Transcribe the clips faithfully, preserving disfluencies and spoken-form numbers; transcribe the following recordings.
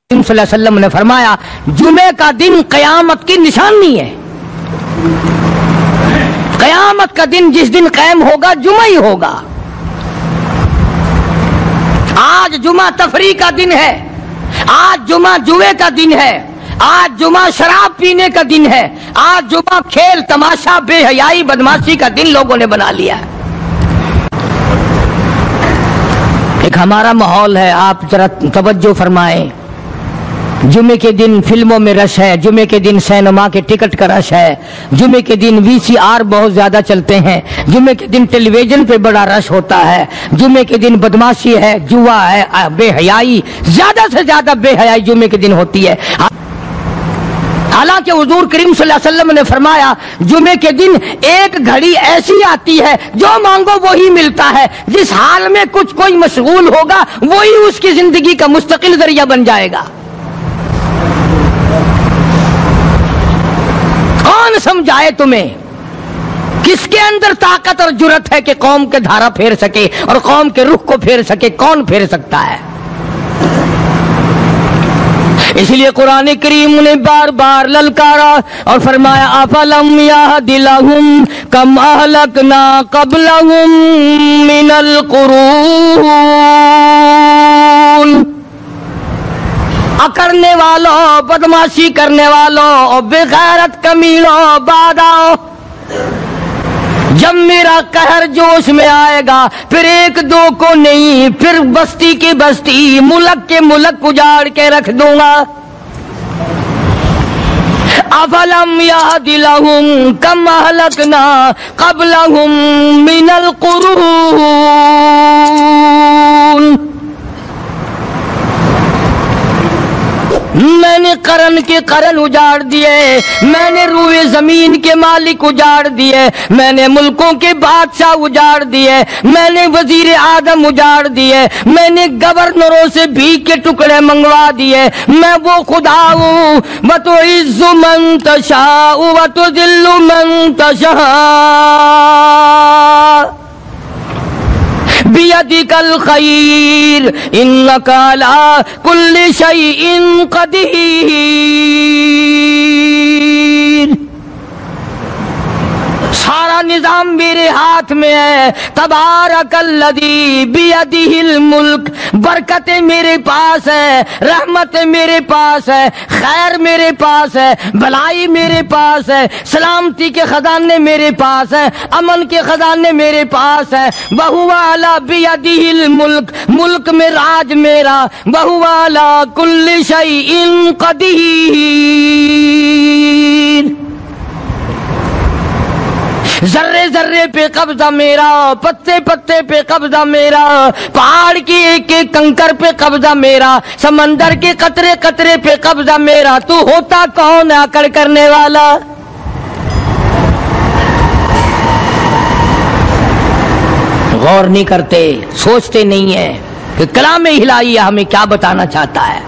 صلی اللہ علیہ وسلم نے فرمایا جمعے کا دن قیامت کی نشانی ہے. قیامت کا دن جس دن قائم ہوگا جمعہ ہی ہوگا. آج جمعہ تفریح کا دن ہے، آج جمعہ جوئے کا دن ہے، آج جمعہ شراب پینے کا دن ہے، آج جمعہ کھیل تماشا بے حیائی بدماشی کا دن لوگوں نے بنا لیا ہے. ایک ہمارا ماحول ہے، آپ ذرا توجہ فرمائیں. جمعے کے دن فلموں میں رش ہے، جمعے کے دن سینما کے ٹکٹ کا رش ہے، جمعے کے دن وی سی آر بہت زیادہ چلتے ہیں، جمعے کے دن ٹیلی ویژن پہ بڑا رش ہوتا ہے، جمعے کے دن بدماشی ہے، جوا ہے، بے حیائی، زیادہ سے زیادہ بے حیائی جمعے کے دن ہوتی ہے. حالانکہ حضور کریم صلی اللہ علیہ وسلم نے فرمایا جمعے کے دن ایک گھڑی ایسی آتی ہے جو مانگو وہی ملتا ہے. جس حال میں کچھ کوئی مشغول ہوگا وہی اس کی زندگی کا مستقل ذریعہ بن جائے گا. کون سمجھائے تمہیں؟ کس کے اندر طاقت اور جرت ہے کہ قوم کے دھارا پھیر سکے اور قوم کے رخ کو پھیر سکے؟ کون پھیر سکتا ہے؟ اس لیے قرآن کریم نے بار بار للکارا اور فرمایا افلم یہد لہم کم اہلکنا قبلہم من القرون. اکڑنے والوں، بدماشی کرنے والوں اور بے غیرت کمینوں، بعد آؤ. جب میرا قہر جوش میں آئے گا پھر ایک دو کو نہیں، پھر بستی کی بستی، ملک کے ملک اجاڑ کے رکھ دوں گا. افلم یہد لہم کم اہلکنا قبلہم من القرون. میں نے قرن کے قرن اجاڑ دیے، میں نے روئے زمین کے مالک اجاڑ دیے، میں نے ملکوں کے بادشاہ اجاڑ دیے، میں نے وزیر اعظم اجاڑ دیے، میں نے گورنروں سے بھیک کے ٹکڑے منگوا دیے. میں وہ خدا ہوں وَتُعِزُّ مَن تَشَاءُ وَتُذِلُّ مَن تَشَاءُ بِيَدِكَ الْخَيْرُ إِنَّكَ عَلَى كُلِّ شَيْءٍ قَدِيرٌ. سارا نظام میرے ہاتھ میں ہے. تبارک الذی بیدہ الملک. برکتیں میرے پاس ہے، رحمت میرے پاس ہے، خیر میرے پاس ہے، بھلائی میرے پاس ہے، سلامتی کے خزانے میرے پاس ہے، امن کے خزانے میرے پاس ہے. وہو علی بیدہ الملک. ملک میں راج میرا. وہو علی کل شیء قدیر. ذرے ذرے پہ قبضہ میرا، پتے پتے پہ قبضہ میرا، پہاڑ کی ایک ایک کنکر پہ قبضہ میرا، سمندر کے قطرے قطرے پہ قبضہ میرا. تو ہوتا کون ہے اکڑ کرنے والا؟ غور نہیں کرتے، سوچتے نہیں ہیں کہ کلام الہی ہمیں کیا بتانا چاہتا ہے.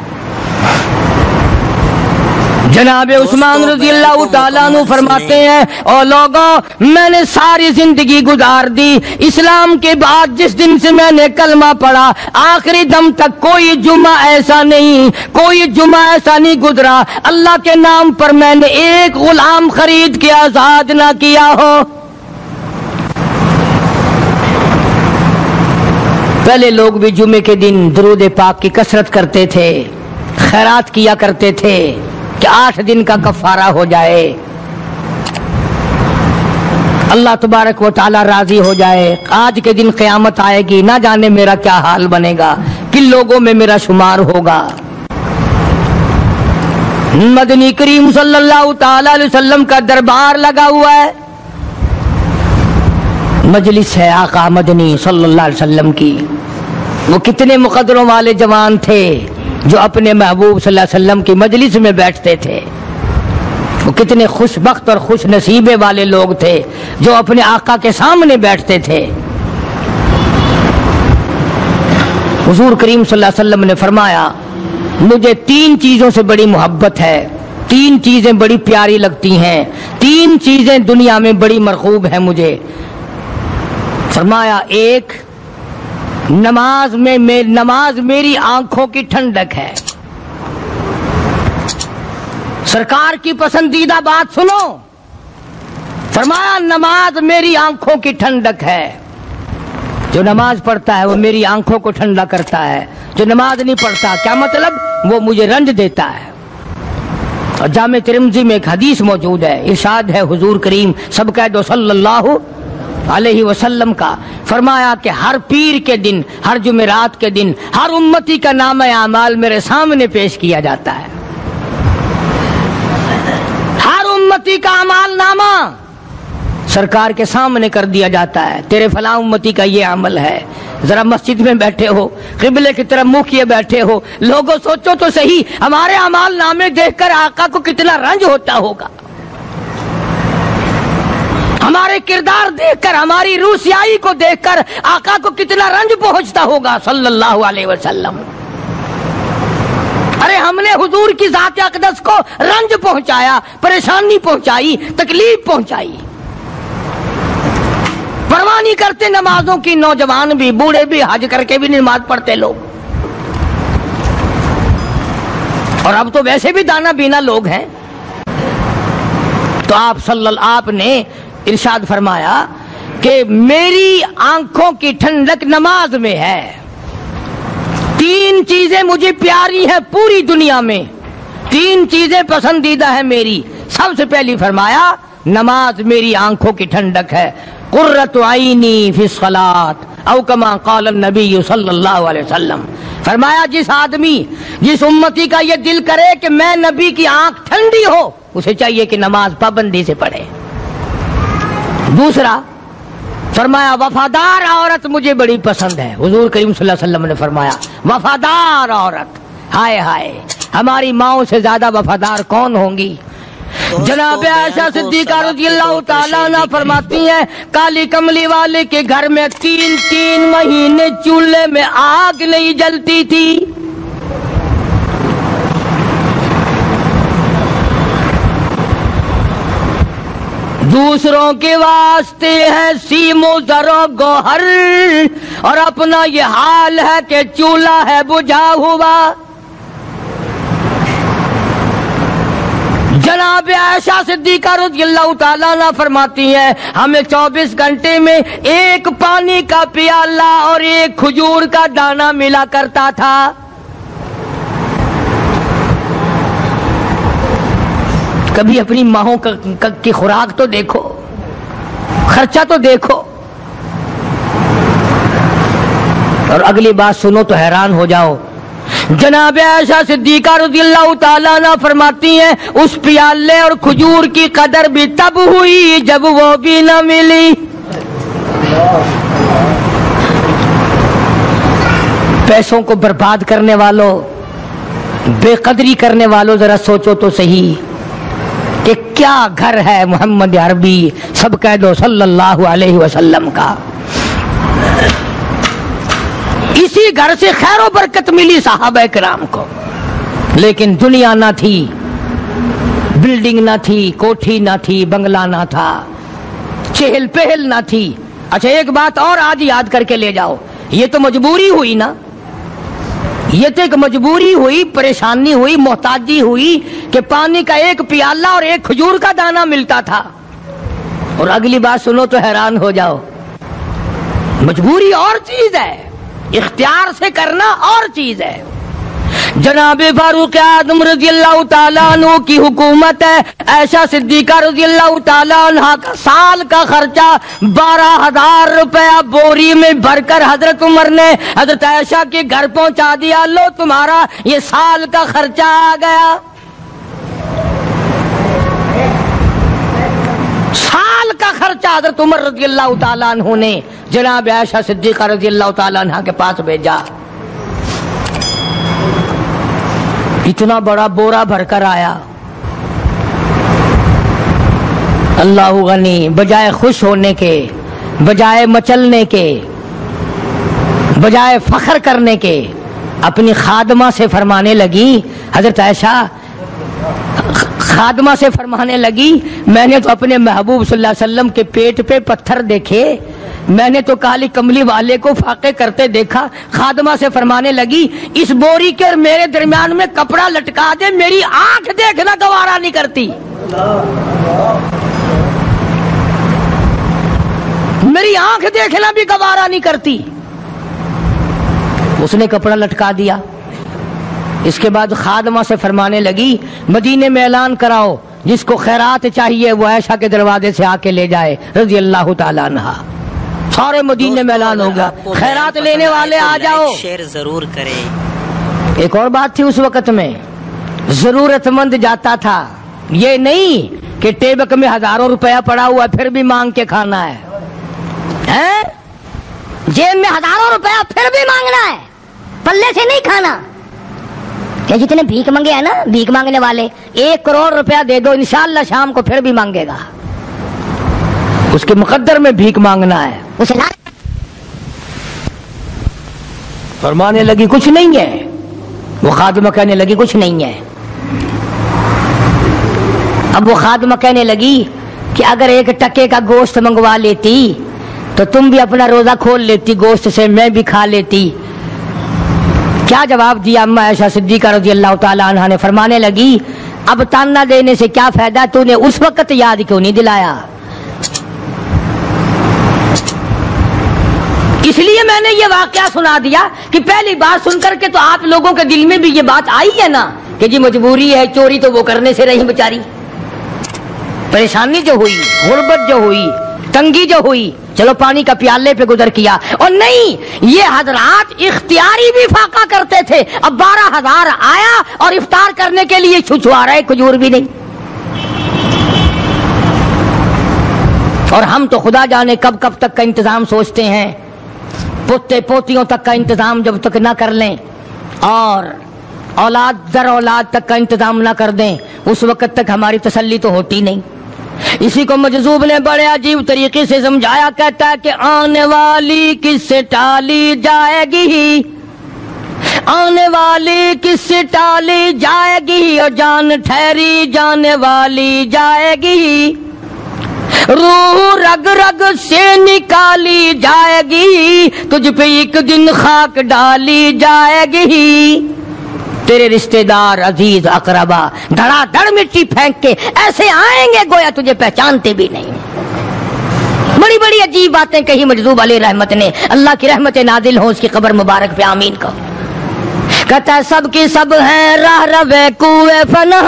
جناب عثمان رضی اللہ تعالیٰ عنہ فرماتے ہیں اور لوگوں میں نے ساری زندگی گزار دی اسلام کے بعد، جس دن سے میں نے کلمہ پڑھا آخری دم تک کوئی جمعہ ایسا نہیں، کوئی جمعہ ایسا نہیں گزرا اللہ کے نام پر میں نے ایک غلام خرید کے آزاد نہ کیا ہو. پہلے لوگ بھی جمعے کے دن درود پاک کی کثرت کرتے تھے، خیرات کیا کرتے تھے کہ آٹھ دن کا کفارہ ہو جائے، اللہ تبارک و تعالی راضی ہو جائے. آج کے دن قیامت آئے گی، نہ جانے میرا کیا حال بنے گا، کن لوگوں میں میرا شمار ہوگا. مدنی کریم صلی اللہ تعالی علیہ وسلم کا دربار لگا ہوا ہے، مجلس ہے آقا مدنی صلی اللہ علیہ وسلم کی. وہ کتنے مقدروں والے جوان تھے جو اپنے محبوب صلی اللہ علیہ وسلم کی مجلس میں بیٹھتے تھے. وہ کتنے خوش بخت اور خوش نصیبے والے لوگ تھے جو اپنے آقا کے سامنے بیٹھتے تھے. حضور کریم صلی اللہ علیہ وسلم نے فرمایا مجھے تین چیزوں سے بڑی محبت ہے، تین چیزیں بڑی پیاری لگتی ہیں، تین چیزیں دنیا میں بڑی مرغوب ہیں مجھے. فرمایا ایک نماز میں, میں نماز میری آنکھوں کی ٹھنڈک ہے. سرکار کی پسندیدہ بات سنو، فرمایا نماز میری آنکھوں کی ٹھنڈک ہے، جو نماز پڑھتا ہے وہ میری آنکھوں کو ٹھنڈا کرتا ہے، جو نماز نہیں پڑھتا کیا مطلب؟ وہ مجھے رنج دیتا ہے۔ اور جامع ترمذی میں ایک حدیث موجود ہے، ارشاد ہے حضور کریم سب کہہ دو صلی اللہ علیہ وسلم کا، فرمایا کہ ہر پیر کے دن، ہر جمعرات کے دن ہر امتی کا نامہ اعمال میرے سامنے پیش کیا جاتا ہے، ہر امتی کا اعمال نامہ سرکار کے سامنے کر دیا جاتا ہے، تیرے فلاں امتی کا یہ عمل ہے۔ ذرا مسجد میں بیٹھے ہو، قبلے کی طرف منہ کیے بیٹھے ہو، لوگوں سوچو تو صحیح ہمارے اعمال نامے دیکھ کر آقا کو کتنا رنج ہوتا ہوگا، ہمارے کردار دیکھ کر، ہماری روح سیاہی کو دیکھ کر آقا کو کتنا رنج پہنچتا ہوگا صلی اللہ علیہ وسلم۔ ارے ہم نے حضور کی ذات اقدس کو رنج پہنچایا، پریشانی پہنچائی، تکلیف پہنچائی، پرواہ نہیں کرتے نمازوں کی، نوجوان بھی، بوڑھے بھی، حج کر کے بھی نماز پڑھتے لوگ، اور اب تو ویسے بھی دانا بینا لوگ ہیں۔ تو آپ صلی اللہ آپ نے ارشاد فرمایا کہ میری آنکھوں کی ٹھنڈک نماز میں ہے، تین چیزیں مجھے پیاری ہیں پوری دنیا میں، تین چیزیں پسندیدہ ہیں میری۔ سب سے پہلی فرمایا نماز میری آنکھوں کی ٹھنڈک ہے، قرۃ عینی فی الصلاۃ او کما قال النبی صلی اللہ علیہ وسلم، فرمایا جس آدمی، جس امتی کا یہ دل کرے کہ میں نبی کی آنکھ ٹھنڈی ہو، اسے چاہیے کہ نماز پابندی سے پڑھے۔ دوسرا فرمایا وفادار عورت مجھے بڑی پسند ہے، حضور کریم صلی اللہ علیہ وسلم نے فرمایا وفادار عورت، ہائے ہائے ہماری ماؤں سے زیادہ وفادار کون ہوں گی؟ جناب عائشہ صدیقہ رضی اللہ تعالیٰ عنہ فرماتی ہیں کالی کملی والے کے گھر میں تین تین مہینے چولہے میں آگ نہیں جلتی تھی، دوسروں کے واسطے ہے سیم و زر و گوہر، اور اپنا یہ حال ہے کہ چولہا ہے بجھا ہوا۔ جناب عائشہ صدیقہ رضی اللہ تعالیٰ عنہ فرماتی ہیں ہمیں چوبیس گھنٹے میں ایک پانی کا پیالہ اور ایک کھجور کا دانہ ملا کرتا تھا۔ کبھی اپنی ماہوں کی خوراک تو دیکھو، خرچہ تو دیکھو، اور اگلی بات سنو تو حیران ہو جاؤ۔ جناب عائشہ صدیقہ رضی اللہ تعالیٰ عنہ فرماتی ہیں اس پیالے اور کھجور کی قدر بھی تب ہوئی جب وہ بھی نہ ملی۔ پیسوں کو برباد کرنے والوں، بے قدری کرنے والوں، ذرا سوچو تو صحیح کہ کیا گھر ہے محمد عربی سب کہہ دو صلی اللہ علیہ وسلم کا۔ اسی گھر سے خیر و برکت ملی صحابہ کرام کو، لیکن دنیا نہ تھی، بلڈنگ نہ تھی، کوٹھی نہ تھی، بنگلہ نہ تھا، چہل پہل نہ تھی۔ اچھا ایک بات اور آج یاد کر کے لے جاؤ، یہ تو مجبوری ہوئی نا، یہ تو ایک مجبوری ہوئی، پریشانی ہوئی، محتاجی ہوئی کہ پانی کا ایک پیالہ اور ایک کھجور کا دانہ ملتا تھا۔ اور اگلی بات سنو تو حیران ہو جاؤ، مجبوری اور چیز ہے، اختیار سے کرنا اور چیز ہے۔ جناب فاروق اعظم رضی اللہ تعالیٰ عنہ کی حکومت ہے، عائشہ صدیقہ رضی اللہ تعالیٰ عنہ کا سال کا خرچہ بارہ ہزار روپیہ بوری میں بھر کر حضرت عمر نے حضرت عائشہ کے گھر پہنچا دیا، لو تمہارا یہ سال کا خرچہ آ گیا۔ سال کا خرچہ حضرت عمر رضی اللہ تعالیٰ عنہ نے جناب عائشہ صدیقہ رضی اللہ تعالیٰ عنہ کے پاس بھیجا۔ اتنا بڑا بورا بھر کر آیا۔ اللہ غنی، بجائے خوش ہونے کے، بجائے مچلنے کے، بجائے فخر کرنے کے، اپنی خادمہ سے فرمانے لگی حضرت عائشہ خادمہ سے فرمانے لگی میں نے تو اپنے محبوب صلی اللہ علیہ وسلم کے پیٹ پہ پتھر دیکھے، میں نے تو کالی کملی والے کو فاقے کرتے دیکھا۔ خادمہ سے فرمانے لگی اس بوری کے میرے درمیان میں کپڑا لٹکا دے، میری آنکھ دیکھنا گوارا نہیں کرتی، میری آنکھ دیکھنا بھی گوارا نہیں کرتی۔ اس نے کپڑا لٹکا دیا۔ اس کے بعد خادمہ سے فرمانے لگی مدینے میں اعلان کراؤ جس کو خیرات چاہیے وہ عائشہ کے دروازے سے آ کے لے جائے رضی اللہ تعالیٰ عنہا۔ سارے مدینے میں اعلان ہوگا خیرات لینے والے آ جاؤ۔ شیئر ضرور کریں۔ ایک اور بات تھی اس وقت میں، ضرورت مند جاتا تھا، یہ نہیں کہ ٹیبک میں ہزاروں روپیہ پڑا ہوا پھر بھی مانگ کے کھانا ہے، جیب میں ہزاروں روپیہ پھر بھی مانگنا ہے، پلے سے نہیں کھانا۔ کہ جتنے بھیک مانگے ہیں نا بھیک مانگنے والے، ایک کروڑ روپیہ دے دو انشاءاللہ شام کو پھر بھی مانگے گا، اس کے مقدر میں بھیک مانگنا ہے۔ اسے فرمانے لگی کچھ نہیں ہے، وہ خادمہ کہنے لگی کچھ نہیں ہے۔ اب وہ خادمہ کہنے لگی کہ اگر ایک ٹکے کا گوشت منگوا لیتی تو تم بھی اپنا روزہ کھول لیتی گوشت سے، میں بھی کھا لیتی۔ کیا جواب دیا اما عائشہ صدیقہ رضی اللہ تعالی عنہا نے؟ فرمانے لگی اب تانا دینے سے کیا فائدہ، تو نے اس وقت یاد کیوں نہیں دلایا؟ اس لیے میں نے یہ واقعہ سنا دیا کہ پہلی بات سن کر کے تو آپ لوگوں کے دل میں بھی یہ بات آئی ہے نا کہ جی مجبوری ہے، چوری تو وہ کرنے سے رہی بیچاری، پریشانی جو ہوئی، غربت جو ہوئی، تنگی جو ہوئی، چلو پانی کا پیالے پہ گزر کیا۔ اور نہیں، یہ حضرات اختیاری بھی فاقہ کرتے تھے۔ اب بارہ ہزار آیا اور افطار کرنے کے لیے چھچوا رہے، کھجور بھی نہیں۔ اور ہم تو خدا جانے کب کب تک کا انتظام سوچتے ہیں، پوتے پوتیوں تک کا انتظام جب تک نہ کر لیں اور اولاد در اولاد تک کا انتظام نہ کر دیں اس وقت تک ہماری تسلی تو ہوتی نہیں۔ اسی کو مجذوب نے بڑے عجیب طریقے سے سمجھایا، کہتا ہے کہ آنے والی کس سے ٹالی جائے گی، آنے والی کس سے ٹالی جائے گی، اور جان ٹھہری جانے والی جائے گی، روح رگ رگ سے نکالی جائے گی، تجھ پہ ایک دن خاک ڈالی جائے گی، تیرے رشتہ دار عزیز اقربا دھڑا دھڑ مٹی پھینک کے ایسے آئیں گے گویا تجھے پہچانتے بھی نہیں۔ بڑی بڑی عجیب باتیں کہی مجذوب علیہ رحمت نے، اللہ کی رحمت نازل ہو اس کی قبر مبارک پہ، آمین کو۔ کہتا ہے سب کی سب ہیں راہ روے کوئے فنا،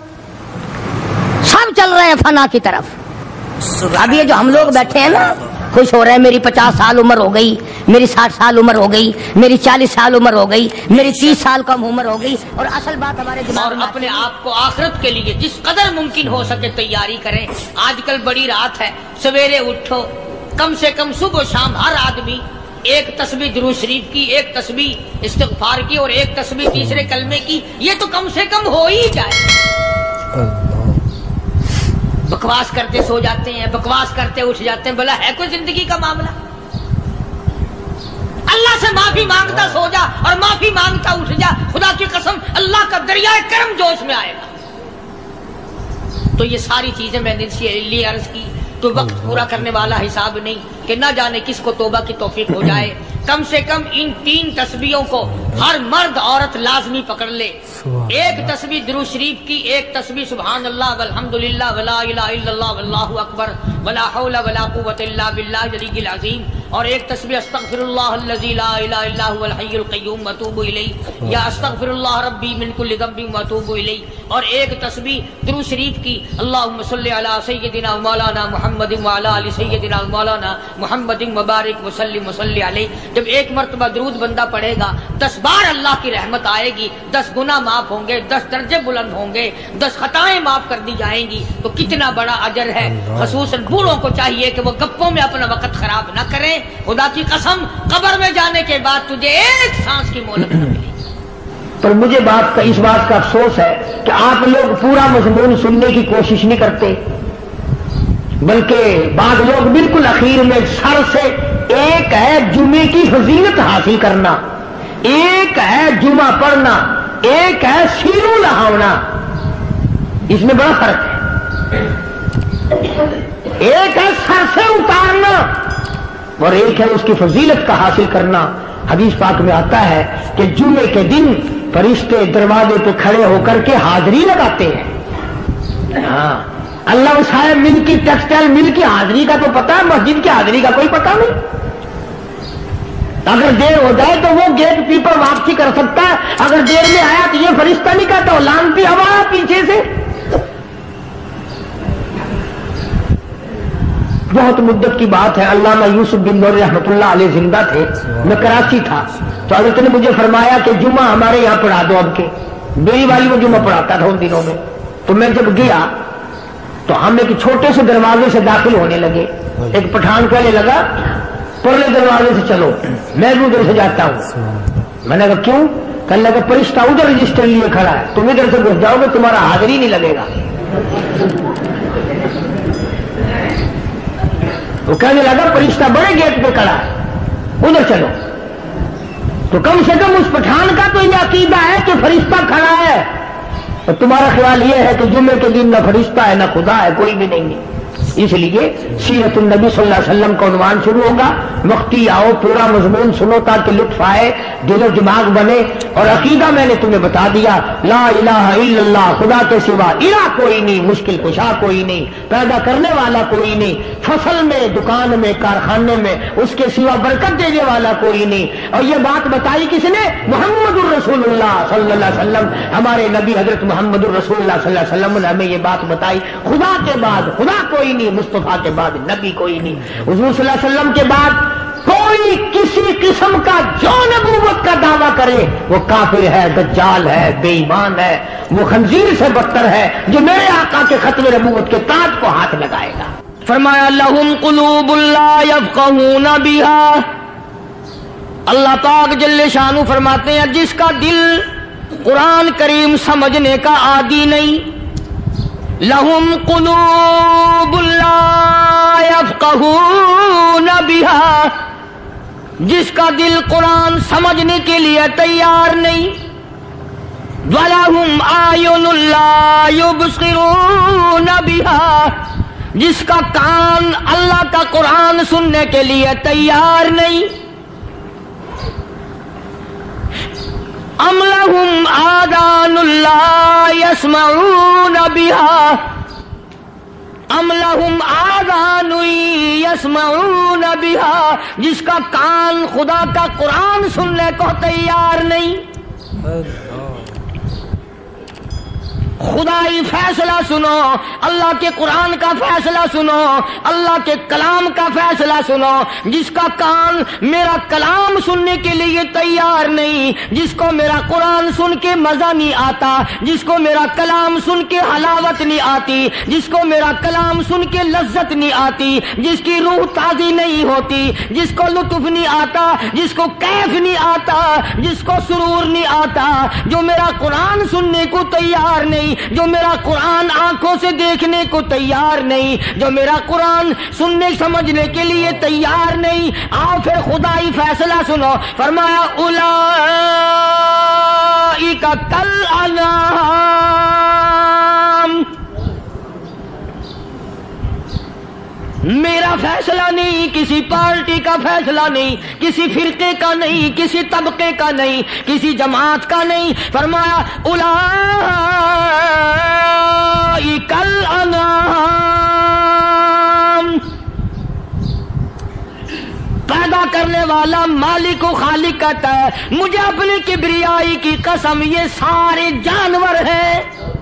سب چل رہے ہیں فنا کی طرف۔ اب یہ جو ہم لوگ بیٹھے ہیں نا خوش ہو رہے ہیں، میری پچاس سال عمر ہو گئی، میری ساٹھ سال عمر ہو گئی، میری چالیس سال عمر ہو گئی، میری تیس سال کم عمر ہو گئی، اور اصل بات ہمارے دماغ میں اپنے آپ کو آخرت کے لیے جس قدر ممکن ہو سکے تیاری کریں۔ آج کل بڑی رات ہے، سویرے اٹھو، کم سے کم صبح و شام ہر آدمی ایک تسبیح درود شریف کی، ایک تسبیح استغفار کی، اور ایک تسبیح تیسرے کلمے کی، یہ تو کم سے کم ہو ہی جائے۔ بکواس کرتے سو جاتے ہیں، بکواس کرتے اٹھ جاتے ہیں، بلا ہے کوئی زندگی کا معاملہ؟ اللہ سے معافی مانگتا سو جا اور معافی مانگتا اٹھ جا، خدا کی قسم اللہ کا دریائے کرم جوش میں آئے گا۔ تو یہ ساری چیزیں میں نے لیے عرض کی، تو وقت پورا کرنے والا حساب نہیں کہ نہ جانے کس کو توبہ کی توفیق ہو جائے۔ کم سے کم ان تین تسبیحوں کو ہر مرد عورت لازمی پکڑ لے، ایک تسبیح درود شریف کی، ایک تسبیح سبحان اللہ والحمدللہ ولا الہ الا اللہ واللہ اکبر ولا حول ولا قوۃ الا باللہ العلی العظیم، اور ایک تسبیح استغفر اللہ الذی لا الہ الا هو الحی القیوم واتوب الیہ، یا استغفر اللہ ربی من کل ذنب واتوب الیہ، اور ایک تسبیح درود شریف کی اللہم صلی علی سیدنا مولانا محمد وعلی آل سیدنا مولانا محمد مبارک وسلم وصلی علیہ۔ جب ایک مرتبہ درود بندہ پڑھے گا دس بار اللہ کی رحمت آئے گی، دس گناہ معاف ہوں گے، دس درجے بلند ہوں گے، دس خطائیں معاف کر دی جائیں گی، تو کتنا بڑا اجر ہے۔ خصوصاً بوڑھوں کو چاہیے کہ وہ گپوں میں اپنا وقت خراب نہ کریں، خدا کی قسم قبر میں جانے کے بعد تجھے ایک سانس کی مہلت نہ ملے گی۔ پر مجھے بات کا اس بات کا افسوس ہے کہ آپ لوگ پورا مضمون سننے کی کوشش نہیں کرتے، بلکہ بعض لوگ بالکل اخیر میں سر سے، ایک ہے جمعے کی فضیلت حاصل کرنا، ایک ہے جمعہ پڑھنا، ایک ہے سینوں لہاونا، اس میں بڑا فرق ہے. ایک ہے سر سے اتارنا اور ایک ہے اس کی فضیلت کا حاصل کرنا. حدیث پاک میں آتا ہے کہ جمعے کے دن فرشتے دروازے پہ کھڑے ہو کر کے حاضری لگاتے ہیں. ہاں اللہ صاحب مل کی ٹیکسٹائل مل کی حاضری کا تو پتا ہے, مسجد کی حاضری کا کوئی پتا نہیں. اگر دیر ہو جائے تو وہ گیٹ کیپر واپسی کر سکتا ہے, اگر دیر میں آیا تو یہ فرشتہ نہیں کہتا, لانتی ہوا پیچھے سے. بہت مدت کی بات ہے, علامہ یوسف بن نور رحمۃ اللہ علیہ زندہ تھے, میں کراچی تھا, تو حضرت نے مجھے فرمایا کہ جمعہ ہمارے یہاں پڑھا دو. اب کے بیری والی میں جمعہ پڑھاتا تھا ان دنوں میں. تو میں جب گیا تو ہم ایک چھوٹے سے دروازے سے داخل ہونے لگے. ایک پٹھان کہنے لگا پرلے دروازے سے چلو, میں بھی ادھر سے جاتا ہوں. میں نے کہا کیوں؟ کہنے لگا فرشتہ ادھر رجسٹر لیے کھڑا ہے, تم ادھر سے گھس جاؤ گے تمہارا حاضری نہیں لگے گا. وہ کہنے لگا فرشتہ بڑے گیٹ پہ کھڑا ہے, ادھر چلو. تو کم سے کم اس پٹھان کا تو یہ عقیدہ ہے کہ فرشتہ کھڑا ہے, اور تمہارا خیال یہ ہے کہ جمعے کے دن نہ فرشتہ ہے نہ خدا ہے, کوئی بھی نہیں ہے. اس لیے سیرت النبی صلی اللہ علیہ وسلم کا عنوان شروع ہوگا. مفتی آؤ پورا مضمون سنو تاکہ لطف آئے, دل و دماغ بنے. اور عقیدہ میں نے تمہیں بتا دیا, لا الہ الا اللہ, خدا کے سوا الہ کوئی نہیں, مشکل کشا کوئی نہیں, پیدا کرنے والا کوئی نہیں, فصل میں دکان میں کارخانے میں اس کے سوا برکت دینے والا کوئی نہیں. اور یہ بات بتائی کس نے؟ محمد الرسول اللہ صلی اللہ علیہ وسلم. ہمارے نبی حضرت محمد الرسول اللہ صلی اللہ علیہ وسلم نے ہمیں یہ بات بتائی, خدا کے بعد خدا کوئی نہیں, مصطفیٰ کے بعد نبی کوئی نہیں. حضور صلی اللہ علیہ وسلم کے بعد کوئی کسی قسم کا جو نبوت کا دعویٰ کرے وہ کافر ہے, دجال ہے, بے ایمان ہے, وہ خنزیر سے بدتر ہے جو میرے آقا کے ختم نبوت کے تاج کو ہاتھ لگائے گا. فرمایا لہم قلوب لا یفقہون بہا. اللہ پاک جل شانہ فرماتے ہیں جس کا دل قرآن کریم سمجھنے کا عادی نہیں, لہم قلوب لا یفقہون بہا, جس کا دل قرآن سمجھنے کے لیے تیار نہیں, وَلَهُمْ أَعْيُنٌ لَا يُبْصِرُونَ بِهَا, جس کا کان اللہ کا قرآن سننے کے لیے تیار نہیں. ام لہم آذان لا یسمعون بہا, ام لہم آذان یسمعون بہا, جس کا کان خدا کا قرآن سننے کو تیار نہیں. خدائی فیصلہ سنو, اللہ کے قرآن کا فیصلہ سنو, اللہ کے کلام کا فیصلہ سنو. جس کا کان میرا کلام سننے کے لیے تیار نہیں, جس کو میرا قرآن سن کے مزہ نہیں آتا, جس کو میرا کلام سن کے حلاوت نہیں آتی, جس کو میرا کلام سن کے لذت نہیں آتی, جس کی روح تازی نہیں ہوتی, جس کو لطف نہیں آتا, جس کو کیف نہیں آتا, جس کو سرور نہیں آتا, جو میرا قرآن سننے کو تیار نہیں, جو میرا قرآن آنکھوں سے دیکھنے کو تیار نہیں, جو میرا قرآن سننے سمجھنے کے لیے تیار نہیں. آؤ پھر خدائی فیصلہ سنو. فرمایا اولئک کالانعام, میرا فیصلہ نہیں, کسی پارٹی کا فیصلہ نہیں, کسی فرقے کا نہیں, کسی طبقے کا نہیں, کسی جماعت کا نہیں. فرمایا اولئک الانعام, پیدا کرنے والا مالک و خالق کہتا ہے مجھے اپنی کبریائی کی قسم یہ سارے جانور ہیں.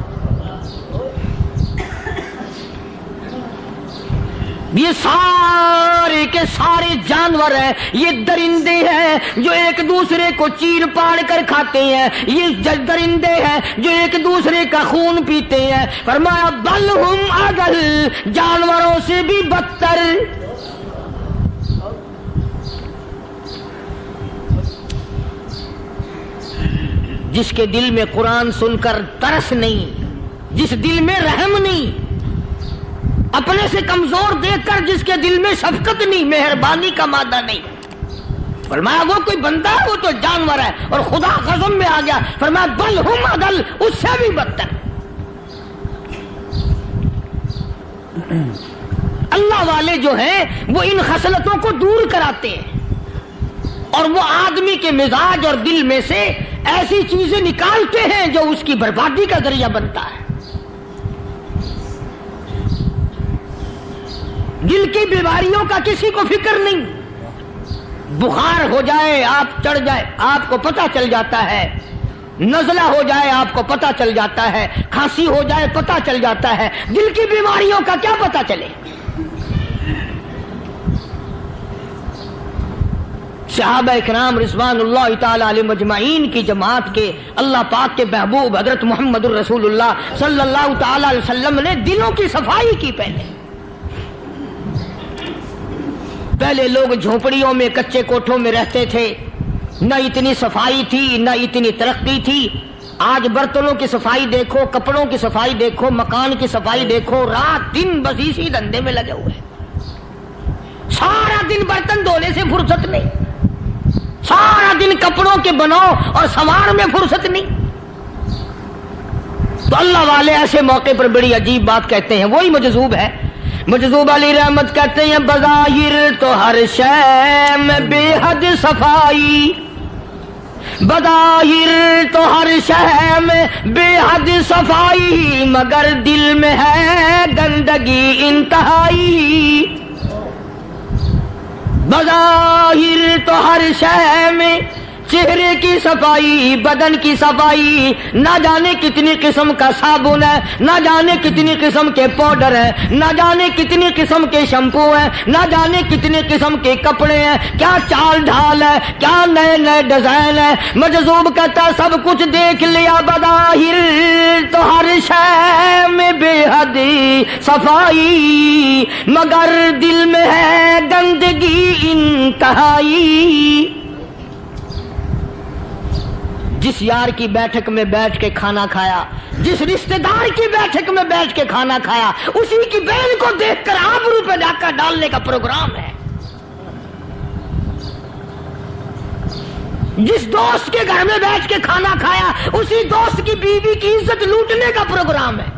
یہ سارے کے سارے جانور ہیں, یہ درندے ہیں جو ایک دوسرے کو چیر پاڑ کر کھاتے ہیں, یہ درندے ہیں جو ایک دوسرے کا خون پیتے ہیں. فرمایا بل ہم اضل, جانوروں سے بھی بدتر. جس کے دل میں قرآن سن کر ترس نہیں, جس دل میں رحم نہیں, اپنے سے کمزور دیکھ کر جس کے دل میں شفقت نہیں, مہربانی کا مادہ نہیں, فرمایا وہ کوئی بندہ ہے, وہ تو جانور ہے. اور خدا غضب میں آ گیا, فرمایا بل ہم اضل, اس سے بھی بدتر. اللہ والے جو ہیں وہ ان خصلتوں کو دور کراتے ہیں اور وہ آدمی کے مزاج اور دل میں سے ایسی چیزیں نکالتے ہیں جو اس کی بربادی کا ذریعہ بنتا ہے. دل کی بیماریوں کا کسی کو فکر نہیں. بخار ہو جائے آپ چڑھ جائے آپ کو پتہ چل جاتا ہے, نزلہ ہو جائے آپ کو پتہ چل جاتا ہے, کھانسی ہو جائے پتہ چل جاتا ہے. دل کی بیماریوں کا کیا پتہ چلے؟ صحابہ کرام رضوان اللہ تعالی علیہ مجمعین کی جماعت کے اللہ پاک کے محبوب حضرت محمد الرسول اللہ صلی اللہ تعالی علیہ وسلم نے دلوں کی صفائی کی. پہلے پہلے لوگ جھونپڑیوں میں کچے کوٹھوں میں رہتے تھے, نہ اتنی صفائی تھی نہ اتنی ترقی تھی. آج برتنوں کی صفائی دیکھو, کپڑوں کی صفائی دیکھو, مکان کی صفائی دیکھو, رات دن بس اسی دھندے میں لگے ہوئے. سارا دن برتن دھونے سے فرصت نہیں, سارا دن کپڑوں کے بناؤ اور سنوار میں فرصت نہیں. تو اللہ والے ایسے موقع پر بڑی عجیب بات کہتے ہیں. وہی مجذوب ہے, مجذوب علی رحمت کہتے ہیں بظاہر تو ہر شے میں بے حد صفائی, بظاہر تو ہر شے میں بے حد صفائی, مگر دل میں ہے گندگی انتہائی. بظاہر تو ہر شے میں چہرے کی صفائی, بدن کی صفائی, نہ جانے کتنی قسم کا صابن ہے, نہ جانے کتنی قسم کے پاؤڈر ہے, نہ جانے کتنی قسم کے شیمپو ہیں, نہ جانے کتنی قسم کے کپڑے ہیں, کیا چال ڈھال ہے, کیا نئے نئے ڈیزائن ہے. مجذوب کہتا سب کچھ دیکھ لیا, بظاہر تو ہر شے میں بے حد صفائی, مگر دل میں ہے گندگی انتہائی. جس یار کی بیٹھک میں بیٹھ کے کھانا کھایا, جس رشتہ دار کی بیٹھک میں بیٹھ کے کھانا کھایا, اسی کی بہن کو دیکھ کر آبرو پہ ڈاکہ ڈالنے کا پروگرام ہے. جس دوست کے گھر میں بیٹھ کے کھانا کھایا, اسی دوست کی بیوی کی عزت لوٹنے کا پروگرام ہے.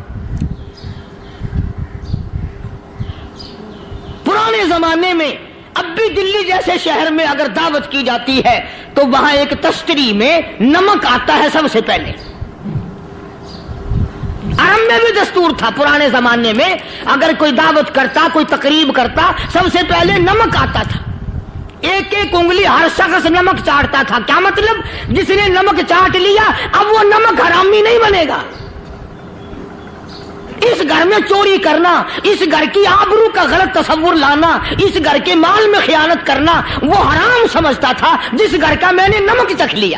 پرانے زمانے میں اب بھی دلی جیسے شہر میں اگر دعوت کی جاتی ہے تو وہاں ایک تشتری میں نمک آتا ہے سب سے پہلے. عرب میں بھی دستور تھا پرانے زمانے میں, اگر کوئی دعوت کرتا, کوئی تقریب کرتا, سب سے پہلے نمک آتا تھا. ایک ایک انگلی ہر شخص نمک چاٹتا تھا. کیا مطلب؟ جس نے نمک چاٹ لیا اب وہ نمک حرامی نہیں بنے گا. اس گھر میں چوری کرنا, اس گھر کی آبرو کا غلط تصور لانا, اس گھر کے مال میں خیانت کرنا وہ حرام سمجھتا تھا جس گھر کا میں نے نمک چکھ لیا.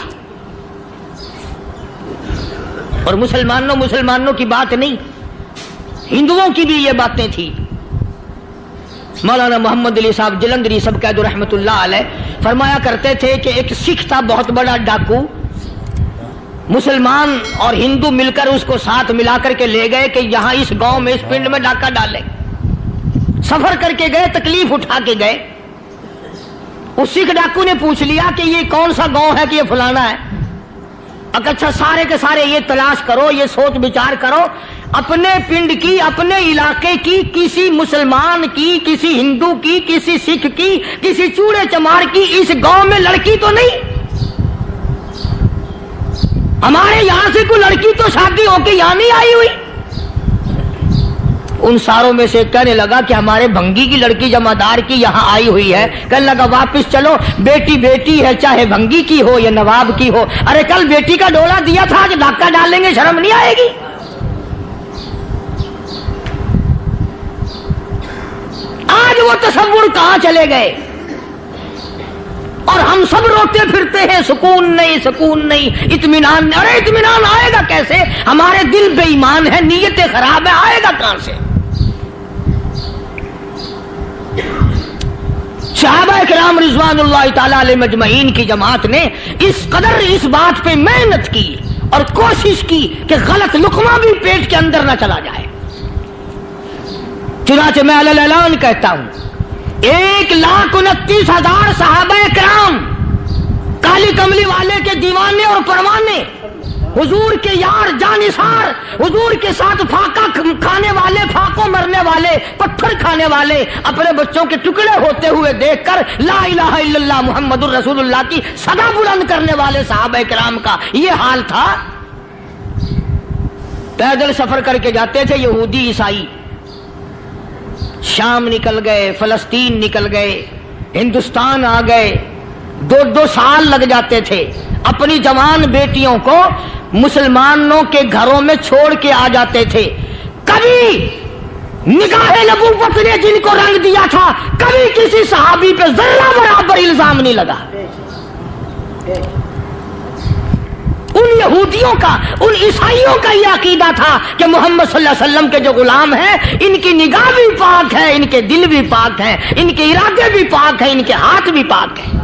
اور مسلمانوں مسلمانوں کی بات نہیں, ہندوؤں کی بھی یہ باتیں تھی. مولانا محمد علی صاحب جلندری سب قید رحمت اللہ علیہ فرمایا کرتے تھے کہ ایک سکھ تھا بہت بڑا ڈاکو, مسلمان اور ہندو مل کر اس کو ساتھ ملا کر کے لے گئے کہ یہاں اس گاؤں میں اس پنڈ میں ڈاکہ ڈالے. سفر کر کے گئے, تکلیف اٹھا کے گئے. اس سکھ ڈاکو نے پوچھ لیا کہ یہ کون سا گاؤں ہے کہ یہ فلانا ہے. اچھا سارے کے سارے یہ تلاش کرو, یہ سوچ بچار کرو, اپنے پنڈ کی, اپنے علاقے کی, کسی مسلمان کی, کسی ہندو کی, کسی سکھ کی, کسی چوڑے چمار کی اس گاؤں میں لڑکی تو نہیں. ہمارے یہاں سے کوئی لڑکی تو شادی ہو کے یہاں نہیں آئی ہوئی. ان ساروں میں سے کہنے لگا کہ ہمارے بھنگی کی لڑکی جمادار کی یہاں آئی ہوئی ہے. کہنے لگا واپس چلو, بیٹی بیٹی ہے چاہے بھنگی کی ہو یا نواب کی ہو. ارے کل بیٹی کا ڈولا دیا تھا, آج ڈاکہ ڈالیں گے, شرم نہیں آئے گی؟ آج وہ تصور کہاں چلے گئے اور ہم سب روتے پھرتے ہیں, سکون نہیں, سکون نہیں, اطمینان نہیں. ارے اطمینان آئے گا کیسے؟ ہمارے دل بے ایمان ہے, نیتیں خراب ہے, آئے گا کہاں سے؟ صحابہ کرام رضوان اللہ تعالی علیہ مجمعین کی جماعت نے اس قدر اس بات پہ محنت کی اور کوشش کی کہ غلط لقمہ بھی پیٹ کے اندر نہ چلا جائے. چنانچہ میں علی الاعلان کہتا ہوں, ایک لاکھ انتیس ہزار صحابہ کرام کالی کملی والے کے دیوانے اور پروانے हुजूर के यार जानिसार, हुजूर के साथ फाका खाने वाले, फाकों मरने वाले, पत्थर खाने वाले अपने बच्चों के टुकड़े होते हुए देखकर ला इलाहा इल्लल्लाह मुहम्मदुर रसूलुल्लाह की सदा बुलंद करने वाले सहाबा किराम का ये हाल था। पैदल सफर करके जाते थे यहूदी ईसाई, शाम निकल गए, फलस्तीन निकल गए, हिंदुस्तान आ गए, दो दो साल लग जाते थे। अपनी जवान बेटियों को मुसलमानों के घरों में छोड़ के आ जाते थे। कभी निगाहे नबूवत ने जिनको रंग दिया था, कभी किसी सहाबी पे जर्रा बराबर इल्जाम नहीं लगा। उन यहूदियों का, उन ईसाइयों का यह अकीदा था कि मोहम्मद सल्लल्लाहु अलैहि वसल्लम के जो गुलाम हैं, इनकी निगाह भी पाक है, इनके दिल भी पाक है, इनके इरादे भी पाक है, इनके हाथ भी पाक है।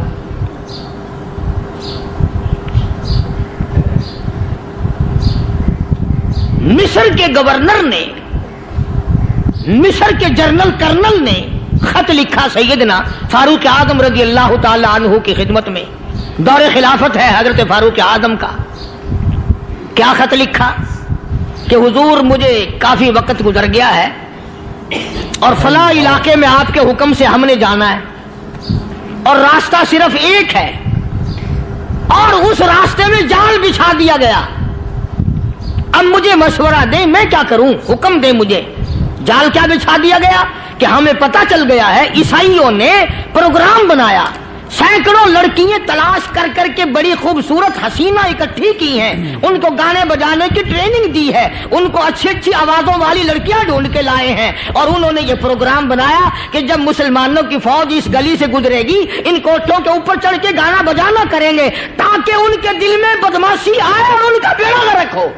मिस्र के गवर्नर ने, मिस्र के जनरल कर्नल ने खत लिखा सैयदना फारूक आजम रजी अल्लाह ताला अन्हु की खिदमत में। दौरे खिलाफत है हजरत फारूक आजम का। क्या खत लिखा कि हुजूर मुझे काफी वक्त गुजर गया है और फला इलाके में आपके हुक्म से हमने जाना है और रास्ता सिर्फ एक है और उस रास्ते में जाल बिछा दिया गया। अब मुझे मशवरा दें, मैं क्या करूं, हुक्म दें मुझे। जाल क्या बिछा दिया गया कि हमें पता चल गया है ईसाइयों ने प्रोग्राम बनाया, सैकड़ों लड़कियां तलाश कर करके बड़ी खूबसूरत हसीना इकट्ठी की हैं, उनको गाने बजाने की ट्रेनिंग दी है, उनको अच्छी अच्छी आवाजों वाली लड़कियां ढूंढ के लाए हैं और उन्होंने ये प्रोग्राम बनाया कि जब मुसलमानों की फौज इस गली से गुजरेगी, इन कोठों के ऊपर चढ़ के गाना बजाना करेंगे ताकि उनके दिल में बदमाशी आए और उनका बेड़ा गर्क हो।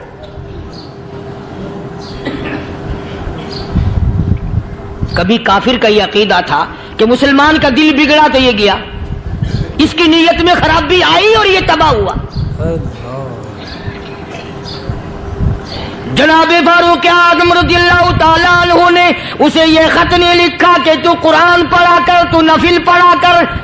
कभी काफिर का यह अकीदा था कि मुसलमान का दिल बिगड़ा तो ये गया, इसकी नीयत में खराबी आई और ये तबाह हुआ। जनाबे फारूक आज़म रज़ियल्लाहु ताला अन्हु ने उसे ये खत ने लिखा कि तू कुरान पढ़ा कर, तू नफिल पढ़ा कर।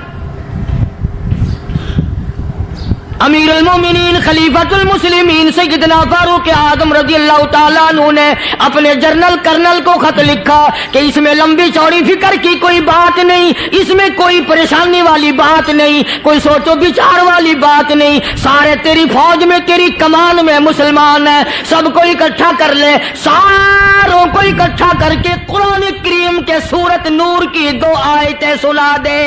अमीर अल-मोमिनीन खलीफतुल मुस्लिमीन सैयदना फारूक आज़म रज़ियल्लाहु ताला अन्हु ने अपने जनरल कर्नल को खत लिखा कि इसमें लंबी चौड़ी फिक्र की कोई बात नहीं, इसमें कोई परेशानी वाली बात नहीं, कोई सोचो विचार वाली बात नहीं। सारे तेरी फौज में, तेरी कमान में मुसलमान है, सबको इकट्ठा कर ले, सारों को इकट्ठा करके कुरान करीम के सूरत नूर की दो आयतें सुना दे।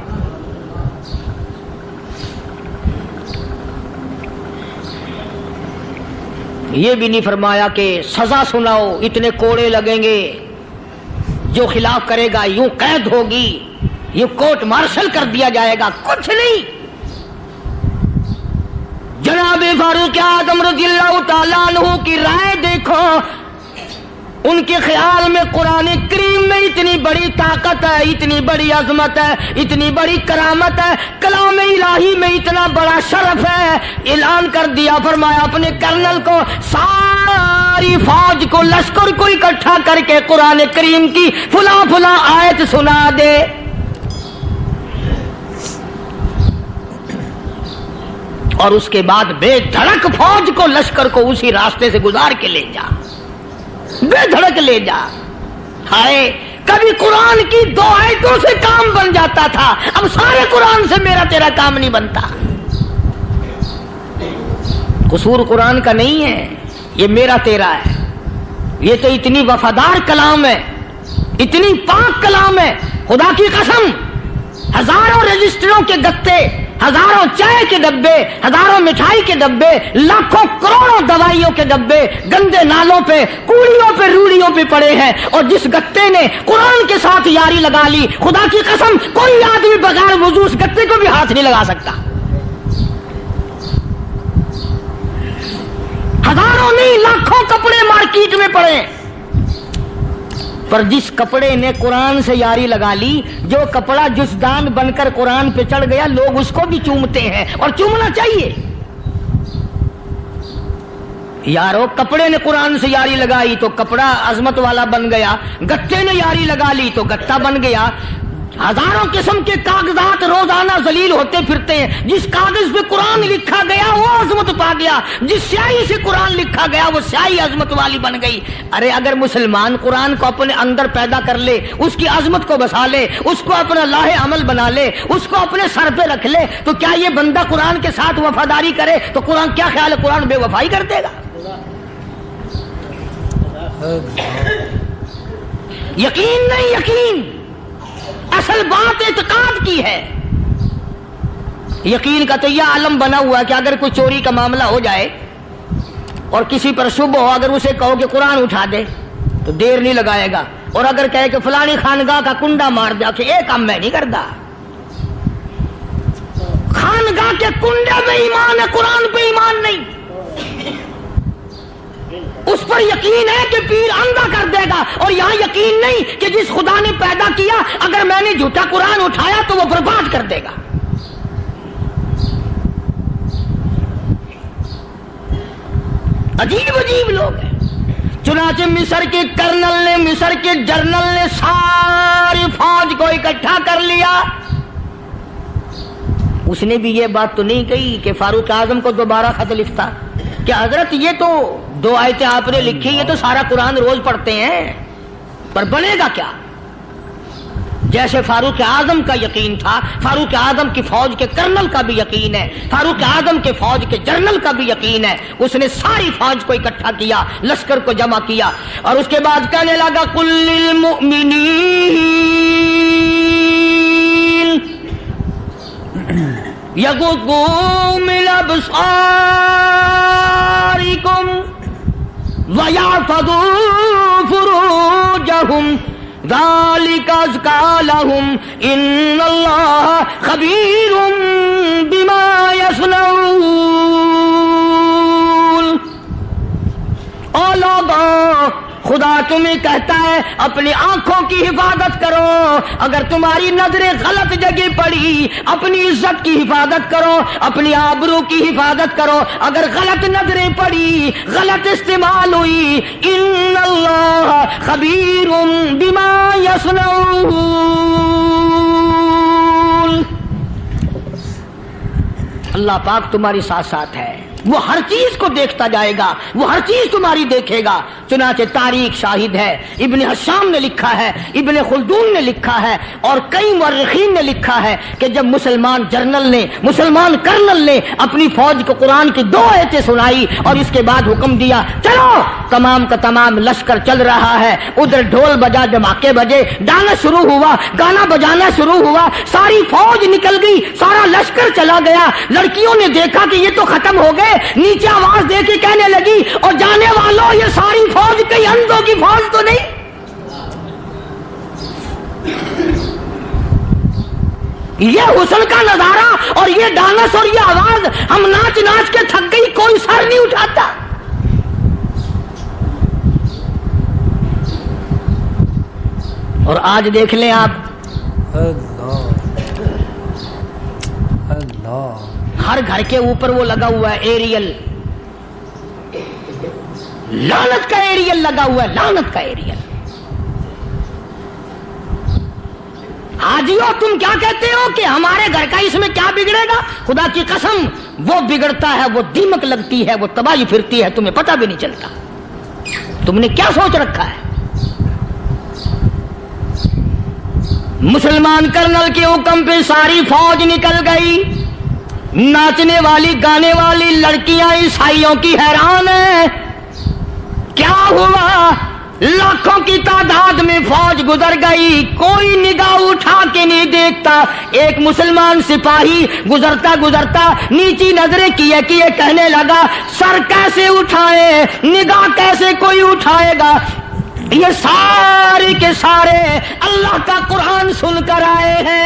ये भी नहीं फरमाया कि सजा सुनाओ, इतने कोड़े लगेंगे, जो खिलाफ करेगा यूं कैद होगी, यूं कोर्ट मार्शल कर दिया जाएगा, कुछ नहीं। जनाब फारूक आज़म रज़ियल्लाहु ताला अन्हु की राय देखो, उनके ख्याल में कुरान करीम में इतनी बड़ी ताकत है, इतनी बड़ी अजमत है, इतनी बड़ी करामत है, कलाम इलाही में इतना बड़ा शरफ है। ऐलान कर दिया, फरमाया अपने कर्नल को सारी फौज को, लश्कर को इकट्ठा करके कुरान करीम की फुला फुला आयत सुना दे। और उसके बाद बेधड़क फौज को, लश्कर को उसी रास्ते से गुजार के ले जा, बेधड़क ले जा। हाय, कभी कुरान की दो आयतों से काम बन जाता था, अब सारे कुरान से मेरा तेरा काम नहीं बनता। कसूर कुरान का नहीं है, ये मेरा तेरा है। ये तो इतनी वफादार कलाम है, इतनी पाक कलाम है, खुदा की कसम। हजारों रजिस्टरों के गत्ते, हजारों चाय के डब्बे, हजारों मिठाई के डब्बे, लाखों करोड़ों दवाइयों के डब्बे गंदे नालों पे, कूड़ियों पे, रूड़ियों पे पड़े हैं। और जिस गत्ते ने कुरान के साथ यारी लगा ली, खुदा की कसम कोई आदमी बगैर वुजू उस गत्ते को भी हाथ नहीं लगा सकता। हजारों नहीं, लाखों कपड़े मार्केट में पड़े, पर जिस कपड़े ने कुरान से यारी लगा ली, जो कपड़ा जुस्दान बनकर कुरान पे चढ़ गया, लोग उसको भी चूमते हैं और चूमना चाहिए। यारो, कपड़े ने कुरान से यारी लगाई तो कपड़ा अजमत वाला बन गया, गत्ते ने यारी लगा ली तो गत्ता बन गया। ہزاروں قسم کے کاغذات روزانہ ذلیل ہوتے پھرتے ہیں. جس کاغذ پہ قرآن لکھا گیا وہ عظمت پا گیا, جس سیاہی سے قرآن لکھا گیا وہ سیاہی عظمت والی بن گئی. ارے اگر مسلمان قرآن کو اپنے اندر پیدا کر لے, اس کی عظمت کو بسا لے, اس کو اپنا لاہ عمل بنا لے, اس کو اپنے سر پہ رکھ لے, تو کیا یہ بندہ قرآن کے ساتھ وفاداری کرے تو قرآن کیا خیال ہے قرآن بے وفائی کر دے گا؟ یقین نہیں, یقین اصل بات اعتقاد کی ہے. یقین کا تو یہ عالم بنا ہوا ہے کہ اگر کوئی چوری کا معاملہ ہو جائے اور کسی پر شبہ ہو, اگر اسے کہو کہ قرآن اٹھا دے تو دیر نہیں لگائے گا, اور اگر کہے کہ فلانی خانگاہ کا کنڈا مار دیا کہ یہ کام میں نہیں کرتا. خانگاہ کے کنڈے میں ایمان ہے, قرآن پہ ایمان نہیں. اس پر یقین ہے کہ پیر اندھا کر دے گا, اور یہاں یقین نہیں کہ جس خدا نے پیدا کیا اگر میں نے جھوٹا قرآن اٹھایا تو وہ برباد کر دے گا. عجیب عجیب لوگ ہیں. چنانچہ مصر کے کرنل نے, مصر کے جنرل نے ساری فوج کو اکٹھا کر لیا. اس نے بھی یہ بات تو نہیں کہی کہ فاروق اعظم کو دوبارہ خط لکھتا کہ حضرت یہ تو دو آیتیں آپ نے لکھی, یہ تو سارا قرآن روز پڑھتے ہیں, پر بنے گا کیا؟ جیسے فاروق اعظم کا یقین تھا, فاروق اعظم کی فوج کے کرنل کا بھی یقین ہے, فاروق اعظم کے فوج کے جنرل کا بھی یقین ہے. اس نے ساری فوج کو اکٹھا کیا, لشکر کو جمع کیا, اور اس کے بعد کہنے لگا قل للمؤمنین یغضوا من ابصارکم وَيَحْفَظُوا فُرُوجَهُمْ ذَلِكَ أَزْكَىٰ لَهُمْ إِنَّ اللَّهَ خَبِيرٌ بِمَا يَصْنَعُونَ. او لوگوں, خدا تمہیں کہتا ہے اپنی آنکھوں کی حفاظت کرو. اگر تمہاری نظریں غلط جگہ پڑی, اپنی عزت کی حفاظت کرو, اپنی آبرو کی حفاظت کرو. اگر غلط نظریں پڑی, غلط استعمال ہوئی, ان اللہ خبیر بما یصنعون. اللہ پاک تمہاری ساتھ ساتھ ہے, وہ ہر چیز کو دیکھتا جائے گا, وہ ہر چیز تمہاری دیکھے گا. چنانچہ تاریخ شاہد ہے, ابن حشام نے لکھا ہے, ابن خلدون نے لکھا ہے, اور کئی مورخین نے لکھا ہے کہ جب مسلمان جنرل نے, مسلمان کرنل نے اپنی فوج کو قرآن کی دو آیتیں سنائی اور اس کے بعد حکم دیا چلو, تمام کا تمام لشکر چل رہا ہے. ادھر ڈھول بجا, دھماکے بجے, ڈانا شروع ہوا, گانا بجانا شروع ہوا, ساری فوج نکل گئی, سارا لشکر چلا گیا. لڑکیوں نے دیکھا کہ یہ تو ختم ہو گئے, نیچے آواز دے کے کہنے لگی اور جانے والوں یہ ساری فوج کئی اندھوں کی فوج تو نہیں. یہ حسن کا نظارہ اور یہ ڈانس اور یہ آواز, ہم ناچ ناچ کے تھک گئی, کوئی سر نہیں اٹھاتا. اور آج دیکھ لیں آپ, ہر گھر کے اوپر وہ لگا ہوا ہے ایریل, لعنت کا ایریل لگا ہوا ہے, لعنت کا ایریل. حاجیو تم کیا کہتے ہو کہ ہمارے گھر کا اس میں کیا بگڑے گا؟ خدا کی قسم وہ بگڑتا ہے, وہ دیمک لگتی ہے, وہ تباہی پھرتی ہے, تمہیں پتہ بھی نہیں چلتا. تم نے کیا سوچ رکھا ہے؟ مسلمان کرنل کے حکم پہ ساری فوج نکل گئی. ناچنے والی گانے والی لڑکیاں عیسائیوں کی حیران ہیں. کیا ہوا؟ لاکھوں کی تعداد میں فوج گزر گئی, کوئی نگاہ اٹھا کے نہیں دیکھتا. ایک مسلمان سپاہی گزرتا گزرتا نیچی نظریں کیے کیے کہنے لگا سر کیسے اٹھائے, نگاہ کیسے کوئی اٹھائے گا؟ یہ سارے کے سارے اللہ کا قرآن سن کر آئے ہیں.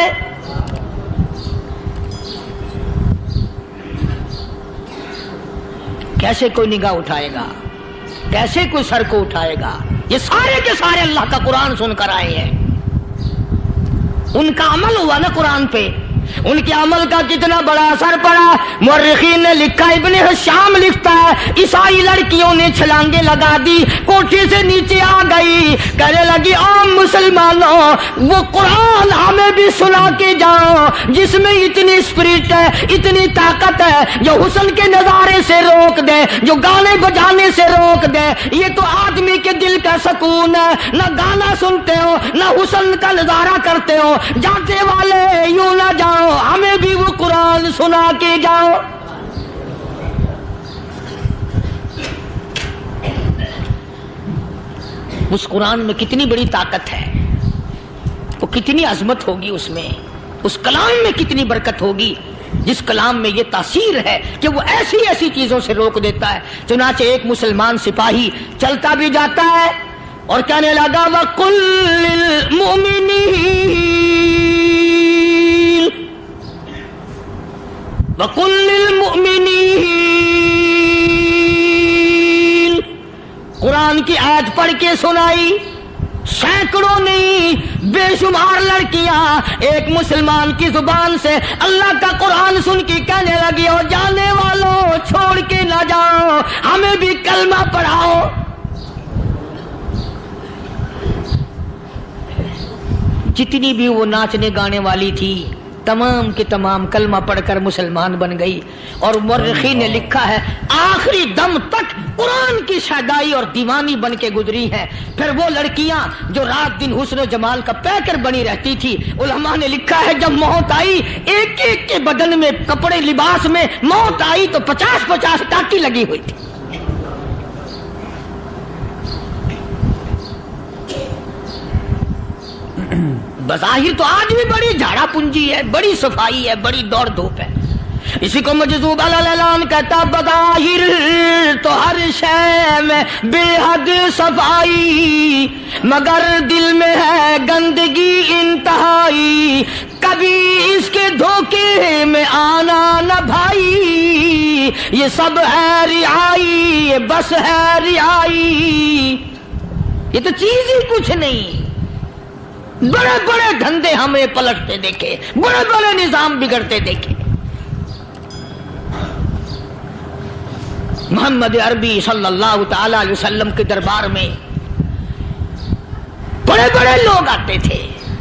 کیسے کوئی نگاہ اٹھائے گا, کیسے کوئی سر کو اٹھائے گا؟ یہ سارے کے سارے اللہ کا قرآن سن کر آئے ہیں. ان کا عمل ہوا نا قرآن پہ, ان کے عمل کا کتنا بڑا اثر پڑا. مورخین نے لکھا, ابن حشام لکھتا ہے, عیسائی لڑکیوں نے چھلانگیں لگا دی, کوٹھی سے نیچے آ گئی, کہنے لگی عام مسلمانوں وہ قرآن ہمیں بھی سنا کے جاؤ جس میں اتنی اسپرٹ ہے, اتنی طاقت ہے, جو حسن کے نظارے سے روک دے, جو گانے بجانے سے روک دے. یہ تو آدمی کے دل کا سکون ہے. نہ گانا سنتے ہو, نہ حسن کا نظارہ کرتے ہو, جاتے والے یوں نہ جاؤ, ہمیں بھی وہ قرآن سنا کے جاؤ. اس قرآن میں کتنی بڑی طاقت ہے, وہ کتنی عظمت ہوگی اس میں, اس کلام میں کتنی برکت ہوگی, جس کلام میں یہ تاثیر ہے کہ وہ ایسی ایسی چیزوں سے روک دیتا ہے. چنانچہ ایک مسلمان سپاہی چلتا بھی جاتا ہے اور کہنے لگا وَقُلْ لِلْمُؤْمِنِينَ وَقُلْ لِلْمُؤْمِنِينَ, قرآن کی آیت پڑھ کے سنائی. سینکڑوں نہیں بے شمار لڑکیاں ایک مسلمان کی زبان سے اللہ کا قرآن سن کے کہنے لگی, اور جانے والوں چھوڑ کے نہ جاؤ, ہمیں بھی کلمہ پڑھاؤ. جتنی بھی وہ ناچنے گانے والی تھی تمام کے تمام کلمہ پڑھ کر مسلمان بن گئی. اور مورخین نے لکھا ہے آخری دم تک قرآن کی شیدائی اور دیوانی بن کے گزری ہیں. پھر وہ لڑکیاں جو رات دن حسن و جمال کا پیکر بنی رہتی تھی, علماء نے لکھا ہے جب موت آئی ایک ایک کے بدن میں کپڑے لباس میں موت آئی تو پچاس پچاس ٹاٹی لگی ہوئی تھی. بظاہر تو آج بھی بڑی جھاڑا پنجی ہے, بڑی صفائی ہے, بڑی دوڑ دھوپ ہے. اسی کو مجذوب الاعلان کہتا, بظاہر تو ہر شے میں بے حد صفائی, مگر دل میں ہے گندگی انتہائی, کبھی اس کے دھوکے میں آنا نہ بھائی, یہ سب ہے رعائی, یہ بس ہے رعائی. یہ تو چیز ہی کچھ نہیں. بڑے بڑے دھندے ہمیں پلٹتے دیکھے, بڑے بڑے نظام بگڑتے دیکھے. محمد عربی صلی اللہ تعالی علیہ وسلم کے دربار میں بڑے بڑے لوگ آتے تھے.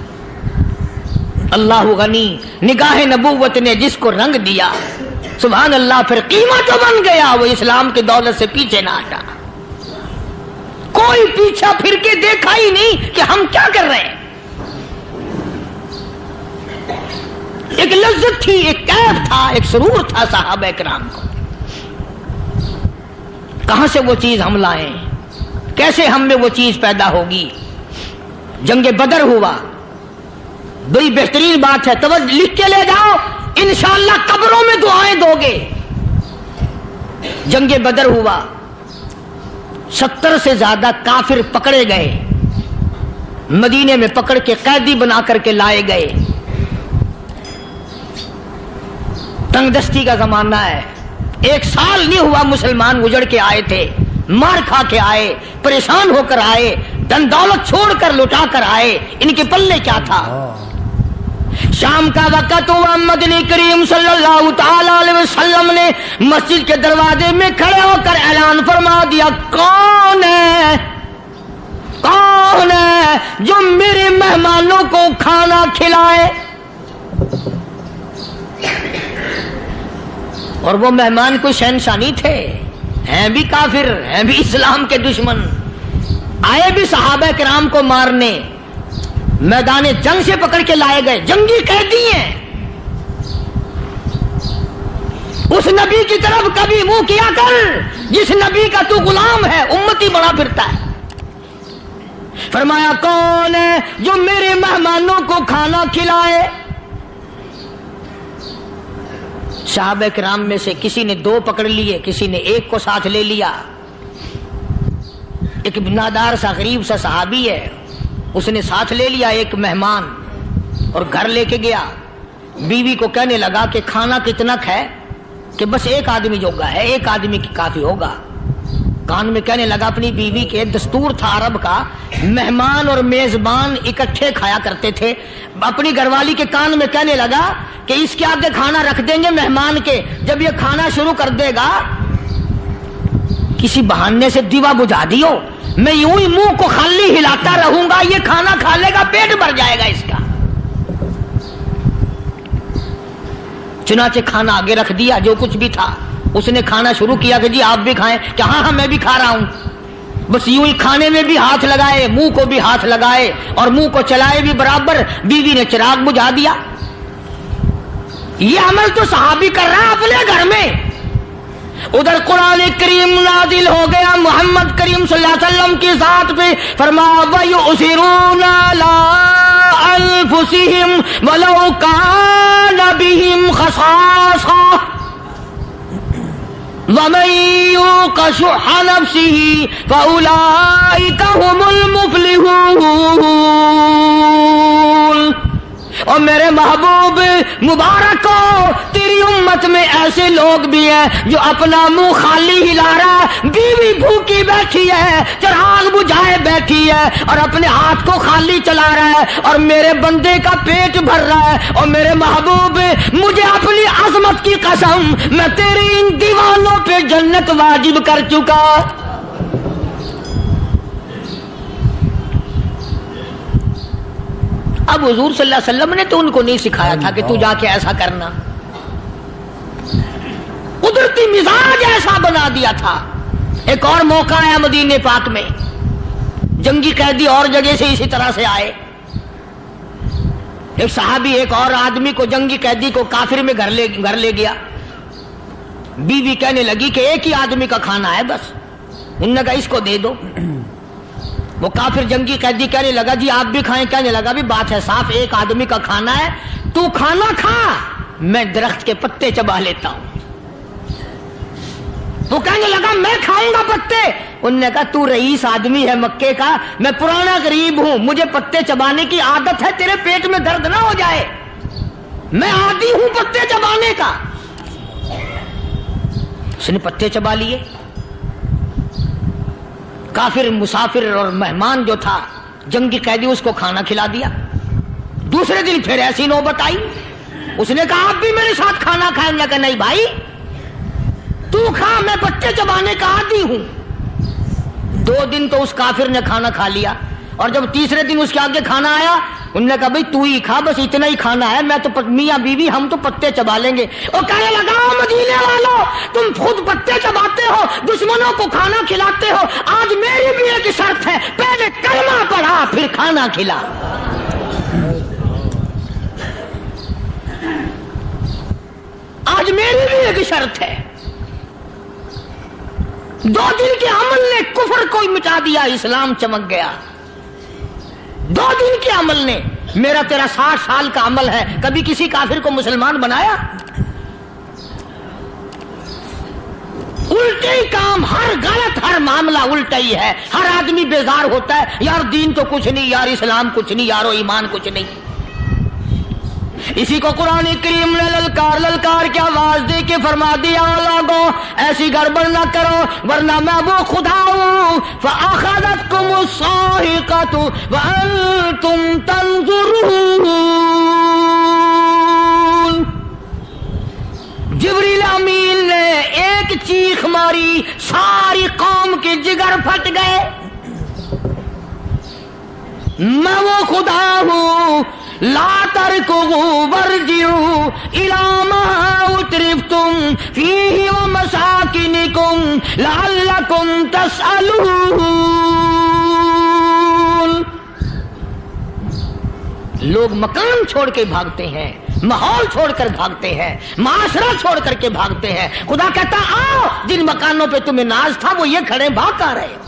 اللہ غنی, نگاہ نبوت نے جس کو رنگ دیا سبحان اللہ, پھر قیمت تو بن گیا, وہ اسلام کی دولت سے پیچھے نہ ہٹا. کوئی پیچھا پھر کے دیکھا ہی نہیں کہ ہم کیا کر رہے ہیں. ایک لذت تھی, ایک کیف تھا, ایک سرور تھا صحابہ کرام کو. کہاں سے وہ چیز ہم لائیں, کیسے ہم میں وہ چیز پیدا ہوگی. جنگ بدر ہوا, بڑی بہترین بات ہے, توجہ لکھ کے لے جاؤ, انشاءاللہ قبروں میں دعائیں دو گے. جنگ بدر ہوا, ستر سے زیادہ کافر پکڑے گئے, مدینے میں پکڑ کے قیدی بنا کر کے لائے گئے. تنگ دستی کا زمانہ ہے, ایک سال نہیں ہوا مسلمان اجڑ کے آئے تھے, مار کھا کے آئے, پریشان ہو کر آئے, دن دولت چھوڑ کر لوٹا کر آئے. ان کے پلے کیا تھا. شام کا وقت ہوا, مدنی کریم صلی اللہ تعالی علیہ وسلم نے مسجد کے دروازے میں کھڑے ہو کر اعلان فرما دیا, کون ہے کون ہے جو میرے مہمانوں کو کھانا کھلائے. اور وہ مہمان کوئی شہنشاہ نہیں تھے, ہیں بھی کافر, ہیں بھی اسلام کے دشمن, آئے بھی صحابہ کرام کو مارنے, میدان جنگ سے پکڑ کے لائے گئے, جنگی قیدی ہیں. اس نبی کی طرف کبھی منہ کیا کر جس نبی کا تو غلام ہے, امتی بنا پھرتا ہے. فرمایا کون ہے جو میرے مہمانوں کو کھانا کھلائے. صحابہ کرام میں سے کسی نے دو پکڑ لیے, کسی نے ایک کو ساتھ لے لیا. ایک بنادار سا غریب سا صحابی ہے, اس نے ساتھ لے لیا ایک مہمان اور گھر لے کے گیا. بیوی کو کہنے لگا کہ کھانا کتنا ہے, کہ بس ایک آدمی جوگا ہے, ایک آدمی کی کافی ہوگا. کان میں کہنے لگا اپنی بیوی کے، دستور تھا عرب کا، مہمان اور میزبان اکٹھے کھایا کرتے تھے، اپنی گھر والی کے کان میں کہنے لگا کہ اس کے آگے کھانا رکھ دیں گے مہمان کے، جب یہ کھانا شروع کر دے گا کسی بہانے سے دیوا بجھا دیو، میں یوں ہی منہ کو خالی ہلاتا رہوں گا، یہ کھانا کھا لے گا، پیٹ بھر جائے گا اس کا۔ چنانچہ کھانا آگے رکھ دیا، جو کچھ بھی تھا اس نے کھانا شروع کیا کہ جی آپ بھی کھائیں، کہ ہاں ہاں میں بھی کھا رہا ہوں۔ بس یوں ہی کھانے میں بھی ہاتھ لگائے، منہ کو بھی ہاتھ لگائے اور منہ کو چلائے بھی برابر، بیوی نے چراغ بجھا دیا۔ یہ عمل تو صحابی کر رہا ہے اپنے گھر میں، ادھر قرآن کریم نازل ہو گیا محمد کریم صلی اللہ علیہ وسلم کی ذات پہ، فرمایا وَيُؤْثِرُونَ عَلَىٰ أَنفُسِهِمْ وَلَوْ كَانَ بِهِمْ خَصَاصَةٌ وَمَن يُوقَ شُحَّ نَفْسِهِ فَأُولَٰئِكَ هُمُ الْمُفْلِحُونَ۔ اور میرے محبوب مبارک ہو، تیری امت میں ایسے لوگ بھی ہیں جو اپنا منہ خالی ہلا رہا ہے، بیوی بھوکی بیٹھی ہے، چراغ بجھائے بیٹھی ہے اور اپنے ہاتھ کو خالی چلا رہا ہے اور میرے بندے کا پیٹ بھر رہا ہے۔ اور میرے محبوب مجھے اپنی عظمت کی قسم، میں تیری ان دیوانوں پہ جنت واجب کر چکا۔ اب حضور صلی اللہ علیہ وسلم نے تو ان کو نہیں سکھایا تھا کہ تو جا کے ایسا کرنا، قدرتی مزاج ایسا بنا دیا تھا۔ ایک اور موقع آیا مدینے پاک میں، جنگی قیدی اور جگہ سے اسی طرح سے آئے، ایک صحابی ایک اور آدمی کو، جنگی قیدی کو کافر میں گھر لے گھر لے گیا۔ بیوی کہنے لگی کہ ایک ہی آدمی کا کھانا ہے بس، انہوں نے کہا اس کو دے دو۔ وہ کافر جنگی قیدی کہنے لگا جی آپ بھی کھائیں، کہنے لگا بھی بات ہے صاف، ایک آدمی کا کھانا ہے، تو کھانا کھا، میں درخت کے پتے چبا لیتا ہوں۔ وہ کہنے لگا میں کھاؤں گا پتے، انہوں نے کہا تو رئیس آدمی ہے مکے کا، میں پرانا غریب ہوں، مجھے پتے چبانے کی عادت ہے، تیرے پیٹ میں درد نہ ہو جائے، میں عادی ہوں پتے چبانے کا۔ اس نے پتے چبا لیے۔ کافر مسافر اور مہمان جو تھا جنگی قیدی، اس کو کھانا کھلا دیا۔ دوسرے دن پھر ایسی نوبت آئی، اس نے کہا آپ بھی میرے ساتھ کھانا کھائیں گے؟ کہ نہیں بھائی تو کھا، میں پتے چبانے کا عادی ہوں۔ دو دن تو اس کافر نے کھانا کھا لیا، اور جب تیسرے دن اس کے آگے کھانا آیا، انہوں نے کہا بھائی تو ہی کھا، بس اتنا ہی کھانا ہے، میں تو میاں بیوی ہم تو پتے چبا لیں گے۔ اور کہنے لگا مدینے والوں، تم خود پتے چباتے ہو، دشمنوں کو کھانا کھلاتے ہو، آج میری بھی ایک شرط ہے، پہلے کلمہ پڑھا پھر کھانا کھلا۔ آج میری بھی ایک شرط ہے۔ دو دن کے عمل نے کفر کو مٹا دیا، اسلام چمک گیا۔ دو دن کے عمل نے، میرا تیرا ساٹھ سال کا عمل ہے، کبھی کسی کافر کو مسلمان بنایا؟ الٹے ہی کام، ہر غلط، ہر معاملہ الٹا ہی ہے، ہر آدمی بیزار ہوتا ہے، یار دین تو کچھ نہیں، یار اسلام کچھ نہیں، یارو ایمان کچھ نہیں۔ اسی کو قرآن کریم نے للکار للکار کی آواز دے کے فرما دیا لوگوں ایسی گڑبڑ نہ کرو ورنہ میں وہ خدا ہوں فَأَخَذَتْكُمُ الصَّاعِقَةُ وَأَنْتُمْ تَنظُرُونَ۔ جبریل امین نے ایک چیخ ماری، ساری قوم کے جگر پھٹ گئے۔ میں وہ خدا ہوں لا تركضوا وارجعوا إلى ما أترفتم فيه ومساكنكم لعلكم تسألون۔ لوگ مکان چھوڑ کے بھاگتے ہیں، ماحول چھوڑ کر بھاگتے ہیں، معاشرہ چھوڑ کر کے بھاگتے ہیں۔ خدا کہتا آؤ جن مکانوں پہ تمہیں ناز تھا وہ یہ کھڑے بھاگ آ رہے ہو۔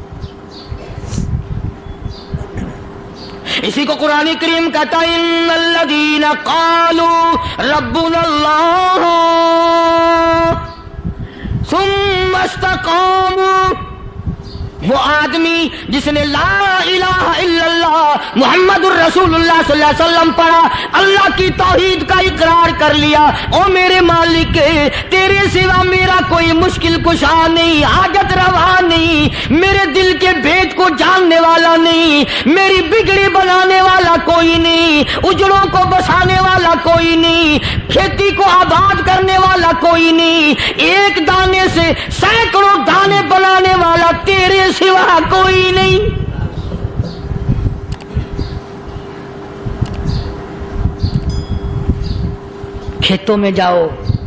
اسی کو قرآن کریم کہتا ہے ان الذین قالوا ربنا اللہ ثم استقاموا وہ آدمی جس نے لا الہ الا اللہ محمد الرسول اللہ صلی اللہ علیہ وسلم پڑھا، اللہ کی توحید کا اقرار کر لیا، او میرے مالک تیرے سوا میرا کوئی مشکل کشا نہیں، حاجت روا نہیں، میرے دل کے بھید کو جاننے والا نہیں، میری بگڑی بنانے والا کوئی نہیں، اجڑوں کو بسانے والا کوئی نہیں، کھیتی کو آباد کرنے والا کوئی نہیں، ایک دانے سے سینکڑوں دانے بنانے والا تیرے سوا کوئی نہیں۔ کھیتوں میں جاؤ،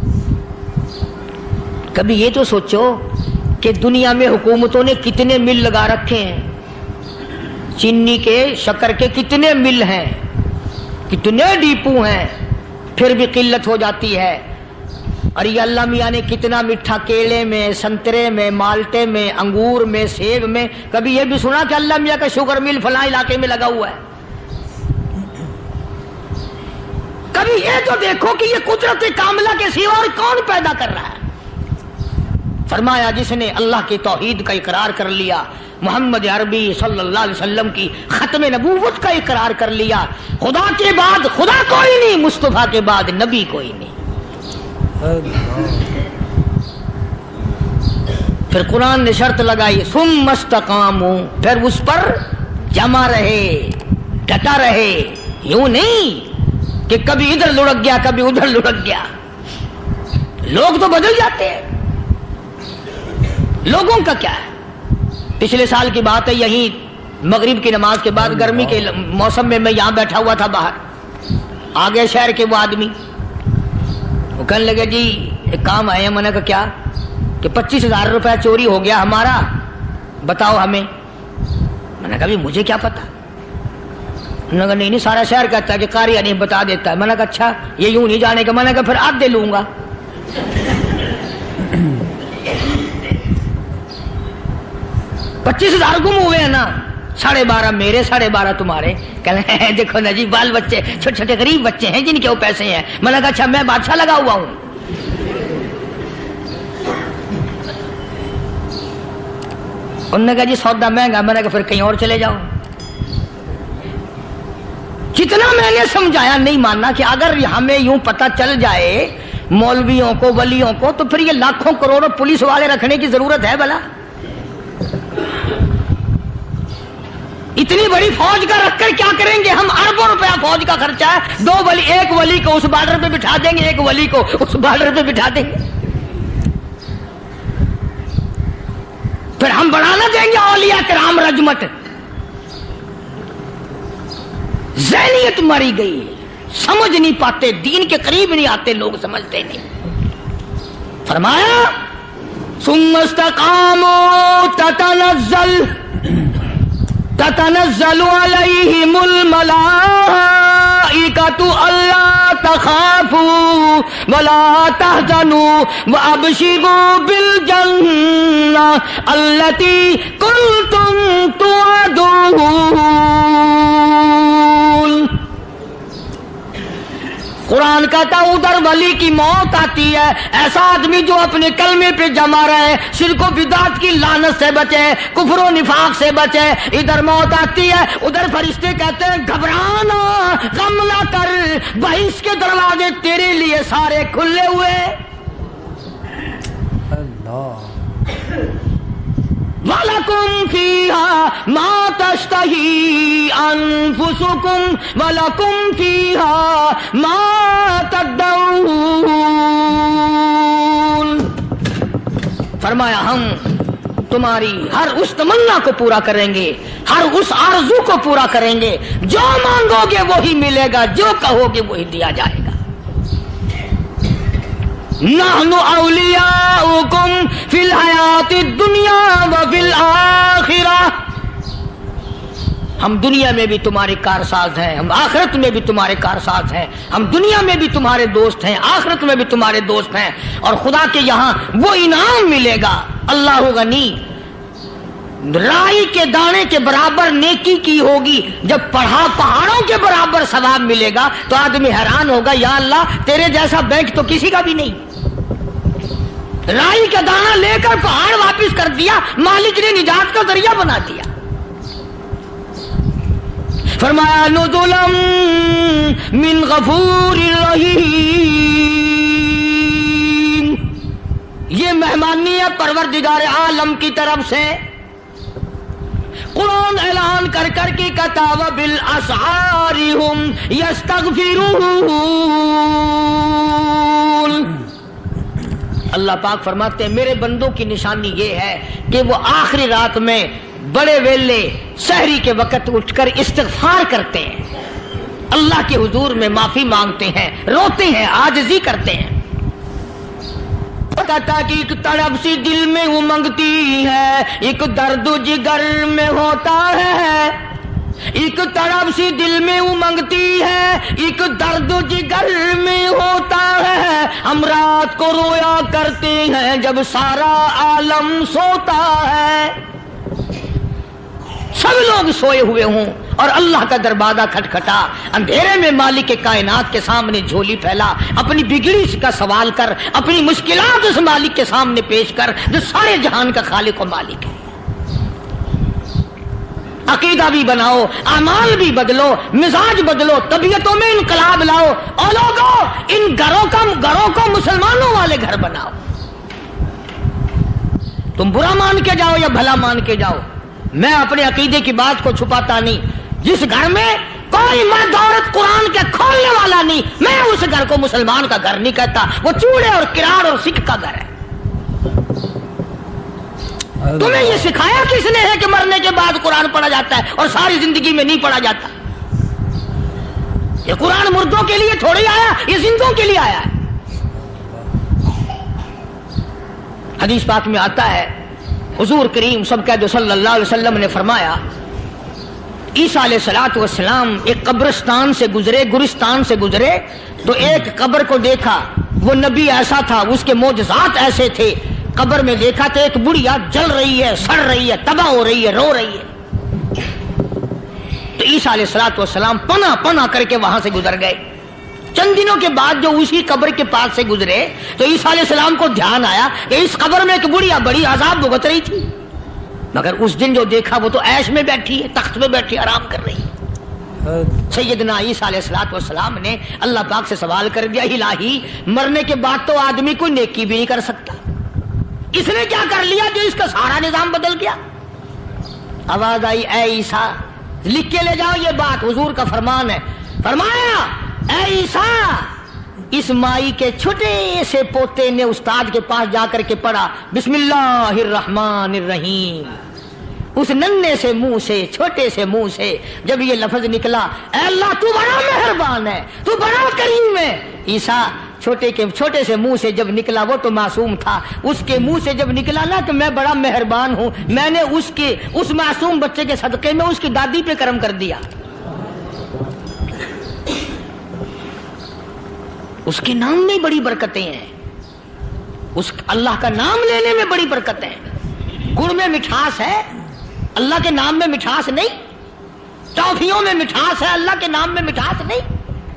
کبھی یہ تو سوچو کہ دنیا میں حکومتوں نے کتنے مل لگا رکھے ہیں، چینی کے، شکر کے کتنے مل ہیں، کتنے ڈیپو ہیں، پھر بھی قلت ہو جاتی ہے۔ اور یہ اللہ میاں نے کتنا میٹھا کیلے میں، سنترے میں، مالٹے میں، انگور میں، سیب میں، کبھی یہ بھی سنا کہ اللہ میاں کا شوگر مل فلاں علاقے میں لگا ہوا ہے؟ کبھی یہ تو دیکھو کہ یہ قدرت کاملہ کے سوا اور کون پیدا کر رہا ہے؟ فرمایا جس نے اللہ کی توحید کا اقرار کر لیا، محمد عربی صلی اللہ علیہ وسلم کی ختم نبوت کا اقرار کر لیا، خدا کے بعد خدا کوئی نہیں، مصطفیٰ کے بعد نبی کوئی نہیں۔ پھر قرآن نے شرط لگائی ثم استقاموا، پھر اس پر جمع رہے، ڈٹا رہے، یوں نہیں کہ کبھی ادھر لڑک گیا کبھی ادھر لڑک گیا۔ لوگ تو بدل جاتے ہیں، لوگوں کا کیا ہے؟ پچھلے سال کی بات ہے، یہی مغرب کی نماز کے بعد گرمی کے موسم میں میں یہاں بیٹھا ہوا تھا باہر، آگے شہر کے وہ آدمی وہ کہنے لگے جی ایک کام آئے ہیں۔ میں نے کہا کیا؟ کہ پچیس ہزار روپے چوری ہو گیا ہمارا، بتاؤ ہمیں۔ میں نے کہا بھی مجھے کیا پتا؟ انہوں نے کہا نہیں نہیں سارا شہر کہتا ہے کہ قاریہ نہیں بتا دیتا ہے۔ میں نے کہا اچھا یہ یوں نہیں جانے کا؟ میں نے کہا پھر آدھے لوں گا۔ پچیس ہزار گم ہوئے ہیں نا، ساڑھے بارہ میرے، ساڑھے بارہ تمہارے۔ کہنے ہیں دیکھو نا جی بال بچے چھوٹے چھوٹے غریب بچے ہیں جن کے وہ پیسے ہیں۔ میں نے کہا اچھا میں بادشاہ لگا ہوا ہوں؟ انہوں نے کہا جی سودا مہنگا۔ میں نے کہا پھر کہیں اور چلے جاؤ۔ جتنا میں نے سمجھایا نہیں ماننا کہ اگر ہمیں یوں پتہ چل جائے مولویوں کو، ولیوں کو، تو پھر یہ لاکھوں کروڑوں پولیس والے رکھنے کی ضرورت ہے بھلا؟ اتنی بڑی فوج کا رکھ کر کیا کریں گے ہم؟ اربوں روپیہ فوج کا خرچہ ہے، دو ولی، ایک ولی کو اس بارڈر پہ بٹھا دیں گے، ایک ولی کو اس بارڈر پہ بٹھا دیں گے، پھر ہم بڑھانا دیں گے اولیاء کرام رجمت۔ ذہنیت ماری گئی، سمجھ نہیں پاتے، دین کے قریب نہیں آتے لوگ، سمجھتے نہیں۔ فرمایا ثم استقاموا تتنزل تتنزل علیہم الملائکۃ الا تخافوا ولا تحزنوا وابشروا بالجنہ التی کنتم توعدون۔ قرآن کہتا ہے ادھر ولی کی موت آتی ہے، ایسا آدمی جو اپنے کلمے پہ جمع رہے، شرک و بدعت کی لعنت سے بچے، کفر و نفاق سے بچے۔ ادھر موت آتی ہے، ادھر فرشتے کہتے ہیں گھبرانا، غم نہ کر، بہشت کے دروازے تیرے لیے سارے کھلے ہوئے۔ اللہ وَلَكُمْ فِيهَا مَا تَشْتَهِي أَنفُسُكُمْ وَلَكُمْ فِيهَا مَا تَدَّعُونَ۔ فرمایا ہم تمہاری ہر اس تمنا کو پورا کریں گے، ہر اس آرزو کو پورا کریں گے، جو مانگو گے وہی ملے گا، جو کہو گے وہی دیا جائے گا۔ نحن اولیاؤکم فی الحیات الدنیا وفی الآخرہ، ہم دنیا میں بھی تمہارے کارساز ہیں، ہم آخرت میں بھی تمہارے کارساز ہیں، ہم دنیا میں بھی تمہارے دوست ہیں، آخرت میں بھی تمہارے دوست ہیں، اور خدا کے یہاں وہ انعام ملے گا۔ اللہ غنی، رائی کے دانے کے برابر نیکی کی ہوگی، جب پڑھا پہاڑوں کے برابر ثواب ملے گا تو آدمی حیران ہوگا، یا اللہ تیرے جیسا بینک تو کسی کا بھی نہیں۔ رائی کا دانہ لے کر پہاڑ واپس کر دیا، مالک نے نجات کا ذریعہ بنا دیا۔ فرمایا نزلا من غفور رحیم، یہ مہمانی ہے پروردگار عالم کی طرف سے۔ قرآن اعلان کر کر کے کہتا وبالاسحار ہم یستغفرون، اللہ پاک فرماتے ہیں میرے بندوں کی نشانی یہ ہے کہ وہ آخری رات میں بڑے ویلے سحری کے وقت اٹھ کر استغفار کرتے ہیں، اللہ کے حضور میں معافی مانگتے ہیں، روتے ہیں، عاجزی کرتے ہیں۔ کہتا کہ ایک تڑپ سی دل میں امنگتی ہے، ایک درد جگر میں ہوتا ہے، ایک تڑپ سی دل میں امنگتی ہے، ایک درد جگر میں ہوتا ہے، ہم رات کو رویا کرتے ہیں جب سارا عالم سوتا ہے۔ سب لوگ سوئے ہوئے ہوں اور اللہ کا دروازہ کھٹکھٹا، اندھیرے میں مالک کائنات کے سامنے جھولی پھیلا، اپنی بگڑی کا سوال کر، اپنی مشکلات اس مالک کے سامنے پیش کر جو سارے جہان کا خالق و مالک ہے۔ عقیدہ بھی بناؤ، اعمال بھی بدلو، مزاج بدلو، طبیعتوں میں انقلاب لاؤ، اور لوگوں ان گھروں کا گھروں کو مسلمانوں والے گھر بناؤ۔ تم برا مان کے جاؤ یا بھلا مان کے جاؤ، میں اپنے عقیدے کی بات کو چھپاتا نہیں۔ جس گھر میں کوئی مرد عورت قرآن کے کھولنے والا نہیں، میں اس گھر کو مسلمان کا گھر نہیں کہتا، وہ چوڑے اور کراڑ اور سکھ کا گھر ہے۔ تمہیں یہ سکھایا کس نے ہے کہ مرنے کے بعد قرآن پڑھا جاتا ہے اور ساری زندگی میں نہیں پڑھا جاتا؟ یہ قرآن مردوں کے لیے تھوڑی آیا، یہ زندوں کے لیے آیا ہے۔ حدیث پاک میں آتا ہے حضور کریم سب کہہ دو صلی اللہ علیہ وسلم نے فرمایا عیسیٰ علیہ الصلوۃ والسلام ایک قبرستان سے گزرے، گورستان سے گزرے تو ایک قبر کو دیکھا، وہ نبی ایسا تھا، اس کے معجزات ایسے تھے۔ قبر میں دیکھا تو ایک بڑھیا جل رہی ہے، سڑ رہی ہے، تباہ ہو رہی ہے، رو رہی ہے۔ تو عیسیٰ علیہ الصلوۃ والسلام پناہ پناہ کر کے وہاں سے گزر گئے۔ چند دنوں کے بعد جو اسی قبر کے پاس سے گزرے تو عیسیٰ علیہ السلام کو دھیان آیا کہ اس قبر میں ایک بڑھیا بڑی عذاب بھگت رہی تھی، مگر اس دن جو دیکھا وہ تو عیش میں بیٹھی ہے، تخت میں بیٹھی آرام کر رہی ہے۔ سیدنا عیسیٰ علیہ الصلوۃ والسلام نے اللہ پاک سے سوال کر دیا، الہی مرنے کے بعد تو آدمی کوئی نیکی بھی نہیں کر سکتا، اس نے کیا کر لیا جو اس کا سارا نظام بدل گیا؟ آواز آئی اے عیسیٰ لکھ کے لے جاؤ، یہ بات حضور کا فرمان ہے۔ فرمایا اے عیسیٰ، اس مائی کے چھوٹے سے پوتے نے استاد کے پاس جا کر کے پڑھا بسم اللہ الرحمن الرحیم، اس ننھے سے منہ سے، چھوٹے سے منہ سے جب یہ لفظ نکلا اے اللہ تو بڑا مہربان ہے، تو بڑا کریم ہے، عیسیٰ چھوٹے کے چھوٹے سے منہ سے جب نکلا، وہ تو معصوم تھا، اس کے منہ سے جب نکلا نا تو میں بڑا مہربان ہوں، میں نے اس کے اس معصوم بچے کے صدقے میں اس کی دادی پہ کرم کر دیا۔ اس کے نام میں بڑی برکتیں ہیں، اس اللہ کا نام لینے میں بڑی برکتیں ہیں۔ گڑ میں مٹھاس ہے، اللہ کے نام میں مٹھاس نہیں۔ ٹافیوں میں مٹھاس ہے، اللہ کے نام میں مٹھاس نہیں۔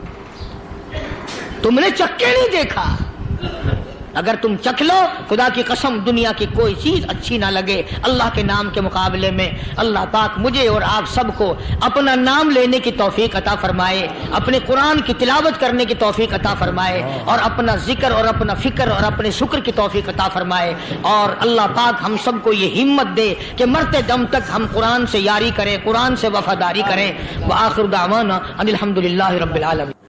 تم نے چکھ کے نہیں دیکھا، اگر تم چکھ لو خدا کی قسم دنیا کی کوئی چیز اچھی نہ لگے اللہ کے نام کے مقابلے میں۔ اللہ پاک مجھے اور آپ سب کو اپنا نام لینے کی توفیق عطا فرمائے، اپنے قرآن کی تلاوت کرنے کی توفیق عطا فرمائے، اور اپنا ذکر اور اپنا فکر اور اپنے شکر کی توفیق عطا فرمائے، اور اللہ پاک ہم سب کو یہ ہمت دے کہ مرتے دم تک ہم قرآن سے یاری کریں، قرآن سے وفاداری کریں۔ وآخر دعوانا ان الحمد للہ رب العالمین۔